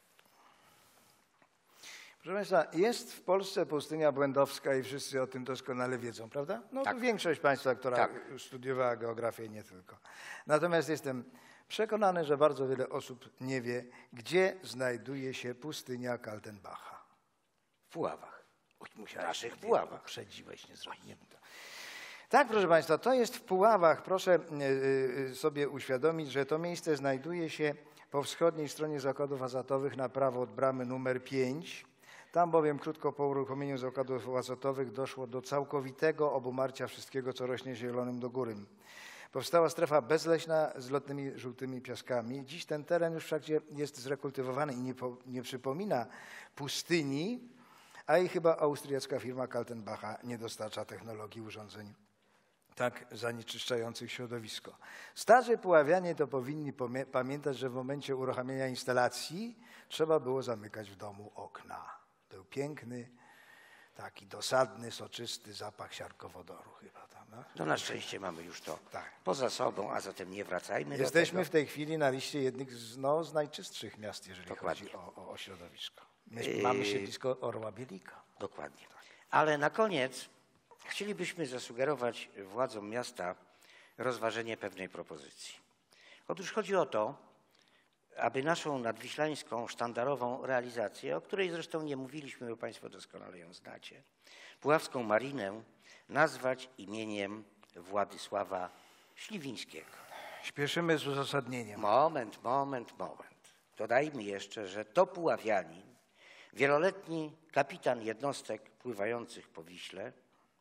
B: Proszę Państwa, jest w Polsce pustynia błędowska i wszyscy o tym doskonale wiedzą, prawda? No
A: Tak.
B: to większość Państwa, która
A: Tak.
B: studiowała geografię, nie tylko. Natomiast jestem przekonany, że bardzo wiele osób nie wie, gdzie znajduje się pustynia Kaltenbacha.
A: W Puławach.
B: W
A: naszych Puławach.
B: Uprzedziłeś, nie zrobiłem to. Tak, proszę Państwa, to jest w Puławach. Proszę y, y, sobie uświadomić, że to miejsce znajduje się po wschodniej stronie zakładów azotowych na prawo od bramy numer pięć. Tam bowiem krótko po uruchomieniu zakładów azotowych doszło do całkowitego obumarcia wszystkiego, co rośnie zielonym do góry. Powstała strefa bezleśna z lotnymi żółtymi piaskami. Dziś ten teren już wszakże jest zrekultywowany i nie, po, nie przypomina pustyni, a i chyba austriacka firma Kaltenbacha nie dostarcza technologii urządzeń tak zanieczyszczających środowisko. Starzy puławianie to powinni pamiętać, że w momencie uruchamiania instalacji trzeba było zamykać w domu okna. Był piękny, taki dosadny, soczysty zapach siarkowodoru chyba tam. No,
A: No na szczęście mamy już to
B: tak.
A: poza sobą, a zatem nie wracajmy
B: Jesteśmy
A: do
B: w
A: tego.
B: tej chwili na liście jednych z, no, z najczystszych miast, jeżeli
A: Dokładnie.
B: chodzi o, o, o środowisko. My
A: Yy.
B: mamy siedlisko Orła Bielika.
A: Dokładnie. Ale na koniec chcielibyśmy zasugerować władzom miasta rozważenie pewnej propozycji. Otóż chodzi o to, aby naszą nadwiślańską sztandarową realizację, o której zresztą nie mówiliśmy, bo Państwo doskonale ją znacie, Puławską Marinę nazwać imieniem Władysława Śliwińskiego.
B: Śpieszymy z uzasadnieniem.
A: Moment, moment, moment. Dodajmy jeszcze, że to puławianin, wieloletni kapitan jednostek pływających po Wiśle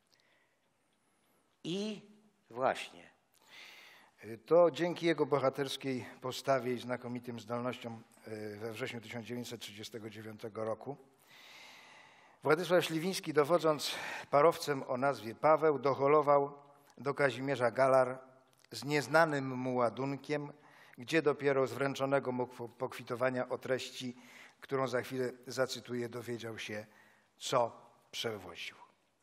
A: i właśnie
B: To dzięki jego bohaterskiej postawie i znakomitym zdolnościom we wrześniu tysiąc dziewięćset trzydziestego dziewiątego roku Władysław Śliwiński, dowodząc parowcem o nazwie Paweł, doholował do Kazimierza Galar z nieznanym mu ładunkiem, gdzie dopiero z wręczonego mu pokwitowania o treści, którą za chwilę zacytuję, dowiedział się, co przewoził.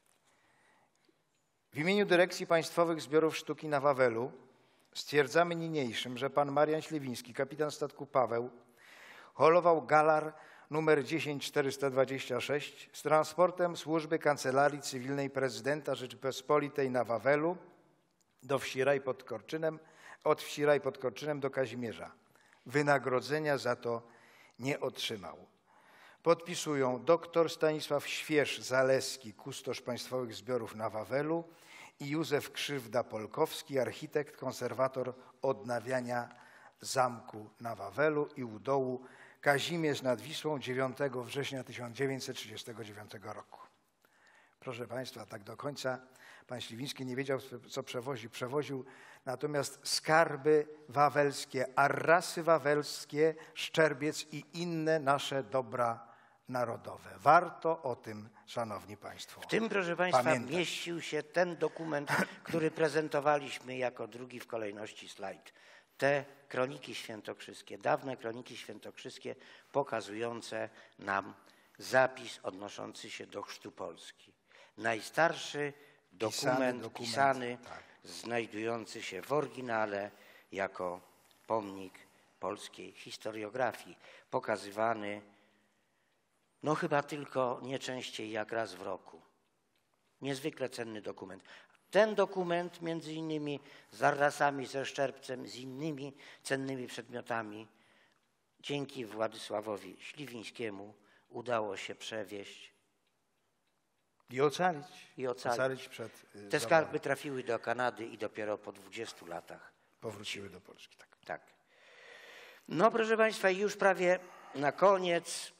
B: W imieniu Dyrekcji Państwowych Zbiorów Sztuki na Wawelu stwierdzamy niniejszym, że pan Marian Śliwiński, kapitan statku Paweł, holował galar numer dziesięć czterysta dwadzieścia sześć z transportem służby Kancelarii Cywilnej Prezydenta Rzeczypospolitej na Wawelu do wsi Raj pod Korczynem, od wsi Raj pod Korczynem do Kazimierza. Wynagrodzenia za to nie otrzymał. Podpisują dr Stanisław Śwież-Zaleski, kustosz Państwowych Zbiorów na Wawelu i Józef Krzywda-Polkowski, architekt, konserwator odnawiania zamku na Wawelu i u dołu Kazimierz nad Wisłą dziewiątego września tysiąc dziewięćset trzydziestego dziewiątego roku. Proszę Państwa, tak do końca pan Śliwiński nie wiedział, co przewozi. Przewoził natomiast skarby wawelskie, arrasy wawelskie, szczerbiec i inne nasze dobra narodowe. Warto o tym, szanowni państwo,
A: W tym, proszę państwa,
B: pamiętać.
A: mieścił się ten dokument, który prezentowaliśmy jako drugi w kolejności slajd. Te kroniki świętokrzyskie, dawne kroniki świętokrzyskie pokazujące nam zapis odnoszący się do chrztu Polski. Najstarszy dokument,
B: dokument,
A: pisany,
B: tak.
A: znajdujący się w oryginale jako pomnik polskiej historiografii, pokazywany no chyba tylko nie częściej jak raz w roku. Niezwykle cenny dokument. Ten dokument między innymi z arrasami, ze szczerbcem, z innymi cennymi przedmiotami dzięki Władysławowi Śliwińskiemu udało się przewieźć
B: I ocalić.
A: i ocalić.
B: przed y,
A: Te
B: zaborem.
A: skarby trafiły do Kanady i dopiero po dwudziestu latach.
B: Powróciły do Polski. Tak.
A: Tak. No proszę państwa, już prawie na koniec,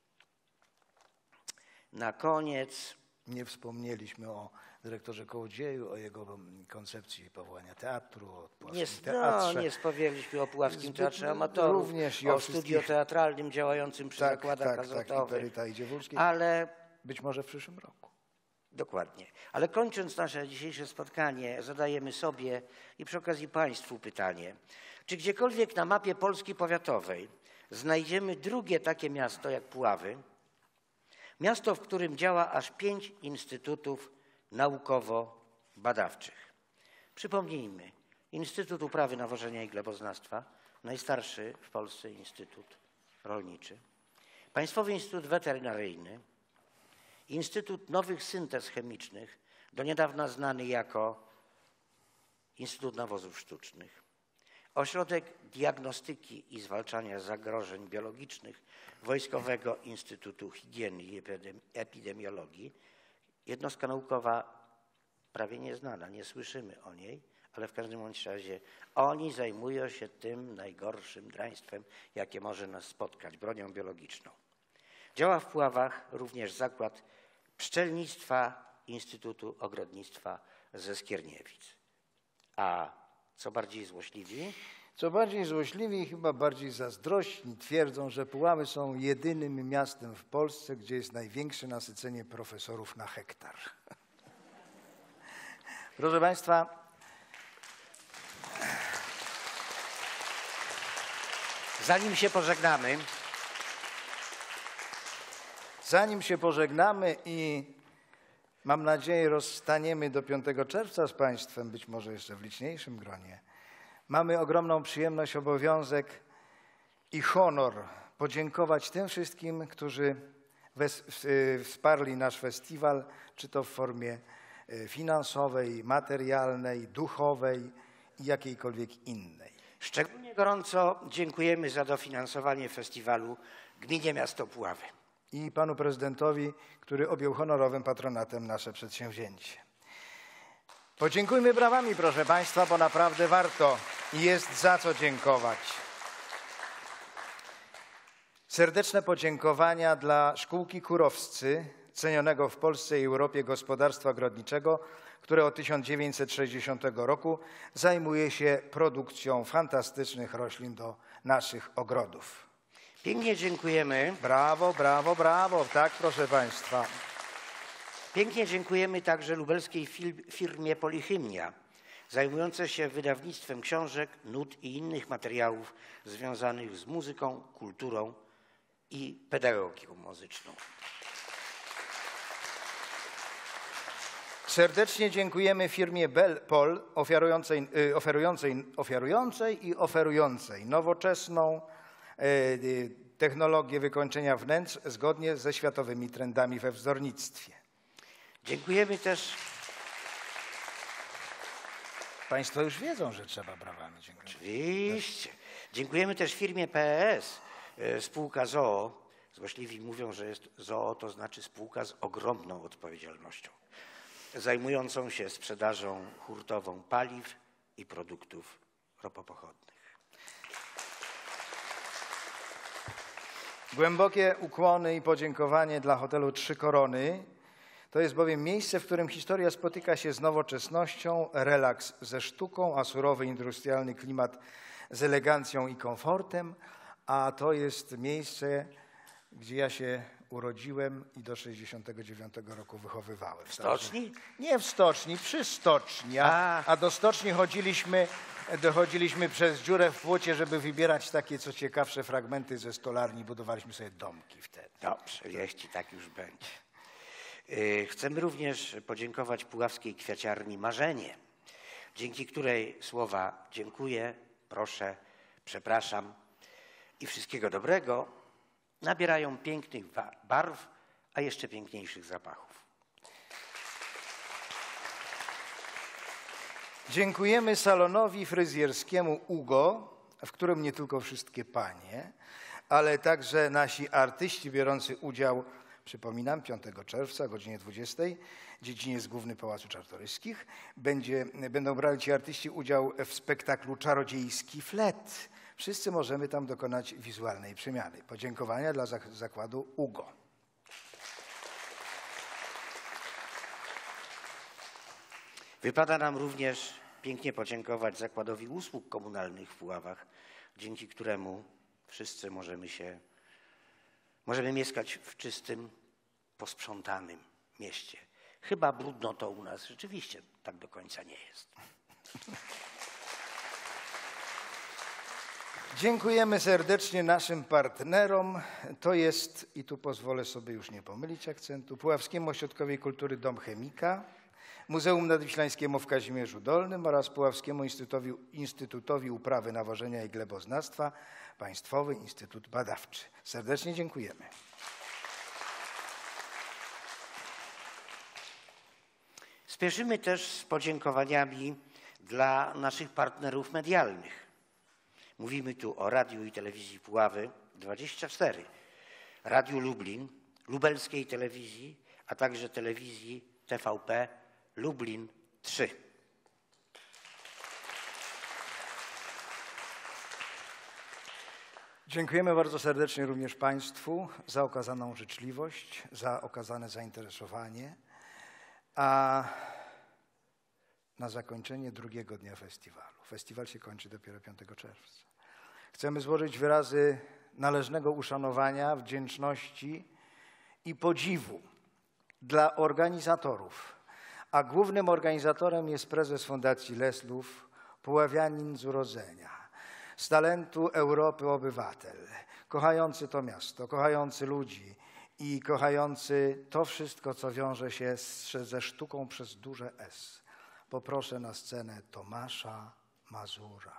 A: na koniec
B: Nie wspomnieliśmy o dyrektorze Kołodzieju, o jego mm, koncepcji powołania teatru, o
A: Nie,
B: Puławskim
A: no,
B: Teatrze.
A: nie wspomnieliśmy o Puławskim
B: Zbyt-
A: Teatrze Amatorów,
B: również i
A: o
B: o
A: studio
B: wszystkich-
A: teatralnym działającym przy
B: Tak,
A: zakładach
B: tak, tak, i
A: azotowych.
B: Peryta i Dziewulskiej.
A: Ale
B: Być może w przyszłym roku.
A: dokładnie. Ale kończąc nasze dzisiejsze spotkanie, zadajemy sobie i przy okazji państwu pytanie. Czy gdziekolwiek na mapie Polski powiatowej znajdziemy drugie takie miasto jak Puławy? Miasto, w którym działa aż pięć instytutów naukowo-badawczych. Przypomnijmy, Instytut Uprawy, Nawożenia i Gleboznawstwa, najstarszy w Polsce instytut rolniczy, Państwowy Instytut Weterynaryjny, Instytut Nowych Syntez Chemicznych, do niedawna znany jako Instytut Nawozów Sztucznych, Ośrodek Diagnostyki i Zwalczania Zagrożeń Biologicznych Wojskowego Instytutu Higieny i Epidemi- Epidemiologii, jednostka naukowa prawie nieznana, nie słyszymy o niej, ale w każdym bądź razie oni zajmują się tym najgorszym draństwem, jakie może nas spotkać, bronią biologiczną. Działa w Puławach również Zakład Pszczelnictwa Instytutu Ogrodnictwa ze Skierniewic. A co bardziej złośliwi,
B: Co bardziej złośliwi i chyba bardziej zazdrośni twierdzą, że Puławy są jedynym miastem w Polsce, gdzie jest największe nasycenie profesorów na hektar. Proszę państwa,
A: zanim się pożegnamy,
B: zanim się pożegnamy i mam nadzieję rozstaniemy do piątego czerwca z państwem, być może jeszcze w liczniejszym gronie, mamy ogromną przyjemność, obowiązek i honor podziękować tym wszystkim, którzy wes- w- y, wsparli nasz festiwal, czy to w formie y, finansowej, materialnej, duchowej i jakiejkolwiek innej.
A: szczególnie gorąco dziękujemy za dofinansowanie festiwalu Gminie Miasto Puławy.
B: I panu prezydentowi, który objął honorowym patronatem nasze przedsięwzięcie. Podziękujmy brawami, proszę państwa, bo naprawdę warto i jest za co dziękować. Serdeczne podziękowania dla Szkółki Kurowscy, cenionego w Polsce i Europie gospodarstwa ogrodniczego, które od tysiąc dziewięćset sześćdziesiątego roku zajmuje się produkcją fantastycznych roślin do naszych ogrodów.
A: Pięknie dziękujemy.
B: Brawo, brawo, brawo. Tak, proszę państwa.
A: Pięknie dziękujemy także lubelskiej fil- firmie Polichymia, zajmującej się wydawnictwem książek, nut i innych materiałów związanych z muzyką, kulturą i pedagogiką muzyczną.
B: Serdecznie dziękujemy firmie Belpol oferującej, y, oferującej, oferującej i oferującej nowoczesną y, y, technologię wykończenia wnętrz zgodnie ze światowymi trendami we wzornictwie.
A: Dziękujemy też,
B: Państwo już wiedzą, że trzeba brawami dziękować.
A: oczywiście, dziękujemy też firmie P E S, e, spółka z o o. Złośliwi mówią, że jest z o o, to znaczy spółka z ogromną odpowiedzialnością, zajmującą się sprzedażą hurtową paliw i produktów ropopochodnych.
B: Głębokie ukłony i podziękowanie dla hotelu Trzy Korony. To jest bowiem miejsce, w którym historia spotyka się z nowoczesnością, relaks ze sztuką, a surowy industrialny klimat z elegancją i komfortem, a to jest miejsce, gdzie ja się urodziłem i do sześćdziesiątego dziewiątego roku wychowywałem.
A: W stoczni?
B: Nie w stoczni, przy stoczni, a, a do stoczni chodziliśmy, dochodziliśmy przez dziurę w płocie, żeby wybierać takie co ciekawsze fragmenty ze stolarni. Budowaliśmy sobie domki wtedy.
A: Dobrze, jeśli tak już będzie. Chcemy również podziękować Puławskiej Kwiaciarni Marzenie, dzięki której słowa dziękuję, proszę, przepraszam i wszystkiego dobrego nabierają pięknych barw, a jeszcze piękniejszych zapachów.
B: Dziękujemy salonowi fryzjerskiemu Ugo, w którym nie tylko wszystkie panie, ale także nasi artyści biorący udział, przypominam, piątego czerwca o godzinie dwudziestej, dziedziniec główny Pałacu Czartoryskich. Będzie, będą brali ci artyści udział w spektaklu Czarodziejski Flet. Wszyscy możemy tam dokonać wizualnej przemiany. Podziękowania dla zakładu Ugo.
A: Wypada nam również pięknie podziękować Zakładowi Usług Komunalnych w Puławach, dzięki któremu wszyscy możemy się, możemy mieszkać w czystym, posprzątanym mieście. Chyba brudno to u nas rzeczywiście tak do końca nie jest.
B: Dziękujemy serdecznie naszym partnerom. To jest, i tu pozwolę sobie już nie pomylić akcentu, Puławskiemu Ośrodkowi Kultury Dom Chemika, Muzeum Nadwiślańskiemu w Kazimierzu Dolnym oraz Puławskiemu Instytutowi, Instytutowi Uprawy Nawożenia i Gleboznawstwa Państwowy Instytut Badawczy. Serdecznie dziękujemy.
A: Spieszymy też z podziękowaniami dla naszych partnerów medialnych. Mówimy tu o Radiu i Telewizji Puławy dwadzieścia cztery, Radiu Lublin, Lubelskiej Telewizji, a także Telewizji T V P Lublin trzy.
B: Dziękujemy bardzo serdecznie również Państwu za okazaną życzliwość, za okazane zainteresowanie. A na zakończenie drugiego dnia festiwalu. Festiwal się kończy dopiero piątego czerwca. Chcemy złożyć wyrazy należnego uszanowania, wdzięczności i podziwu dla organizatorów. A głównym organizatorem jest prezes Fundacji Leslów, puławianin z urodzenia, z talentu Europy obywatel, kochający to miasto, kochający ludzi i kochający to wszystko, co wiąże się z, ze sztuką przez duże S. Poproszę na scenę Tomasza Mazura.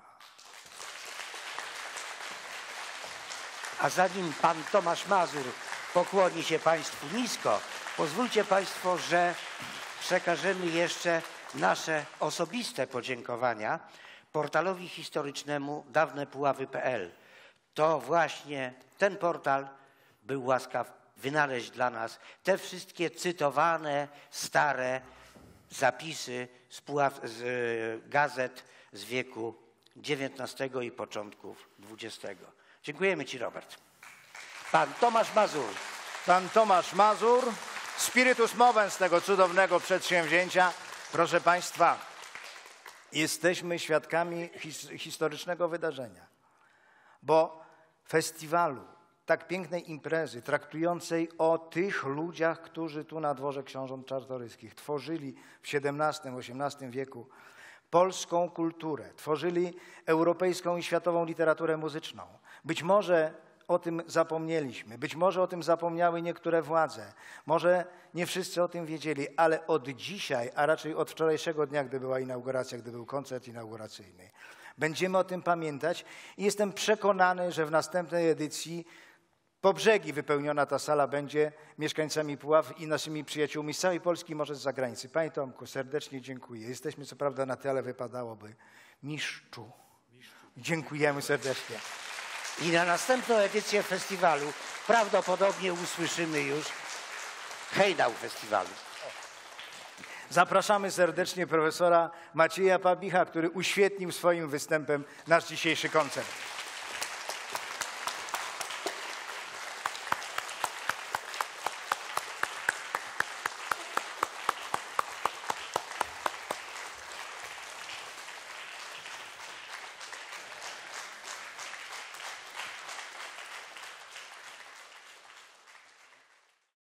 A: A zanim pan Tomasz Mazur pokłoni się Państwu nisko, pozwólcie Państwo, że przekażemy jeszcze nasze osobiste podziękowania portalowi historycznemu dawne puławy kropka p l. To właśnie ten portal był łaskaw wynaleźć dla nas te wszystkie cytowane, stare zapisy z, Puław, z gazet z wieku dziewiętnastego i początków dwudziestego. Dziękujemy Ci, Robert. Pan Tomasz Mazur.
B: Pan Tomasz Mazur, spiritus movens tego cudownego przedsięwzięcia. Proszę Państwa, jesteśmy świadkami his historycznego wydarzenia, bo festiwalu, tak pięknej imprezy traktującej o tych ludziach, którzy tu na dworze książąt czartoryskich tworzyli w siedemnastym, osiemnastym wieku polską kulturę, tworzyli europejską i światową literaturę muzyczną. Być może o tym zapomnieliśmy, być może o tym zapomniały niektóre władze, może nie wszyscy o tym wiedzieli, ale od dzisiaj, a raczej od wczorajszego dnia, gdy była inauguracja, gdy był koncert inauguracyjny, będziemy o tym pamiętać i jestem przekonany, że w następnej edycji po brzegi wypełniona ta sala będzie mieszkańcami Puław i naszymi przyjaciółmi z całej Polski, może z zagranicy. Panie Tomku, serdecznie dziękuję. Jesteśmy co prawda na tyle, wypadałoby. Mistrzu, dziękujemy serdecznie.
A: I na następną edycję festiwalu prawdopodobnie usłyszymy już hejnał festiwalu.
B: Zapraszamy serdecznie profesora Macieja Pabicha, który uświetnił swoim występem nasz dzisiejszy koncert.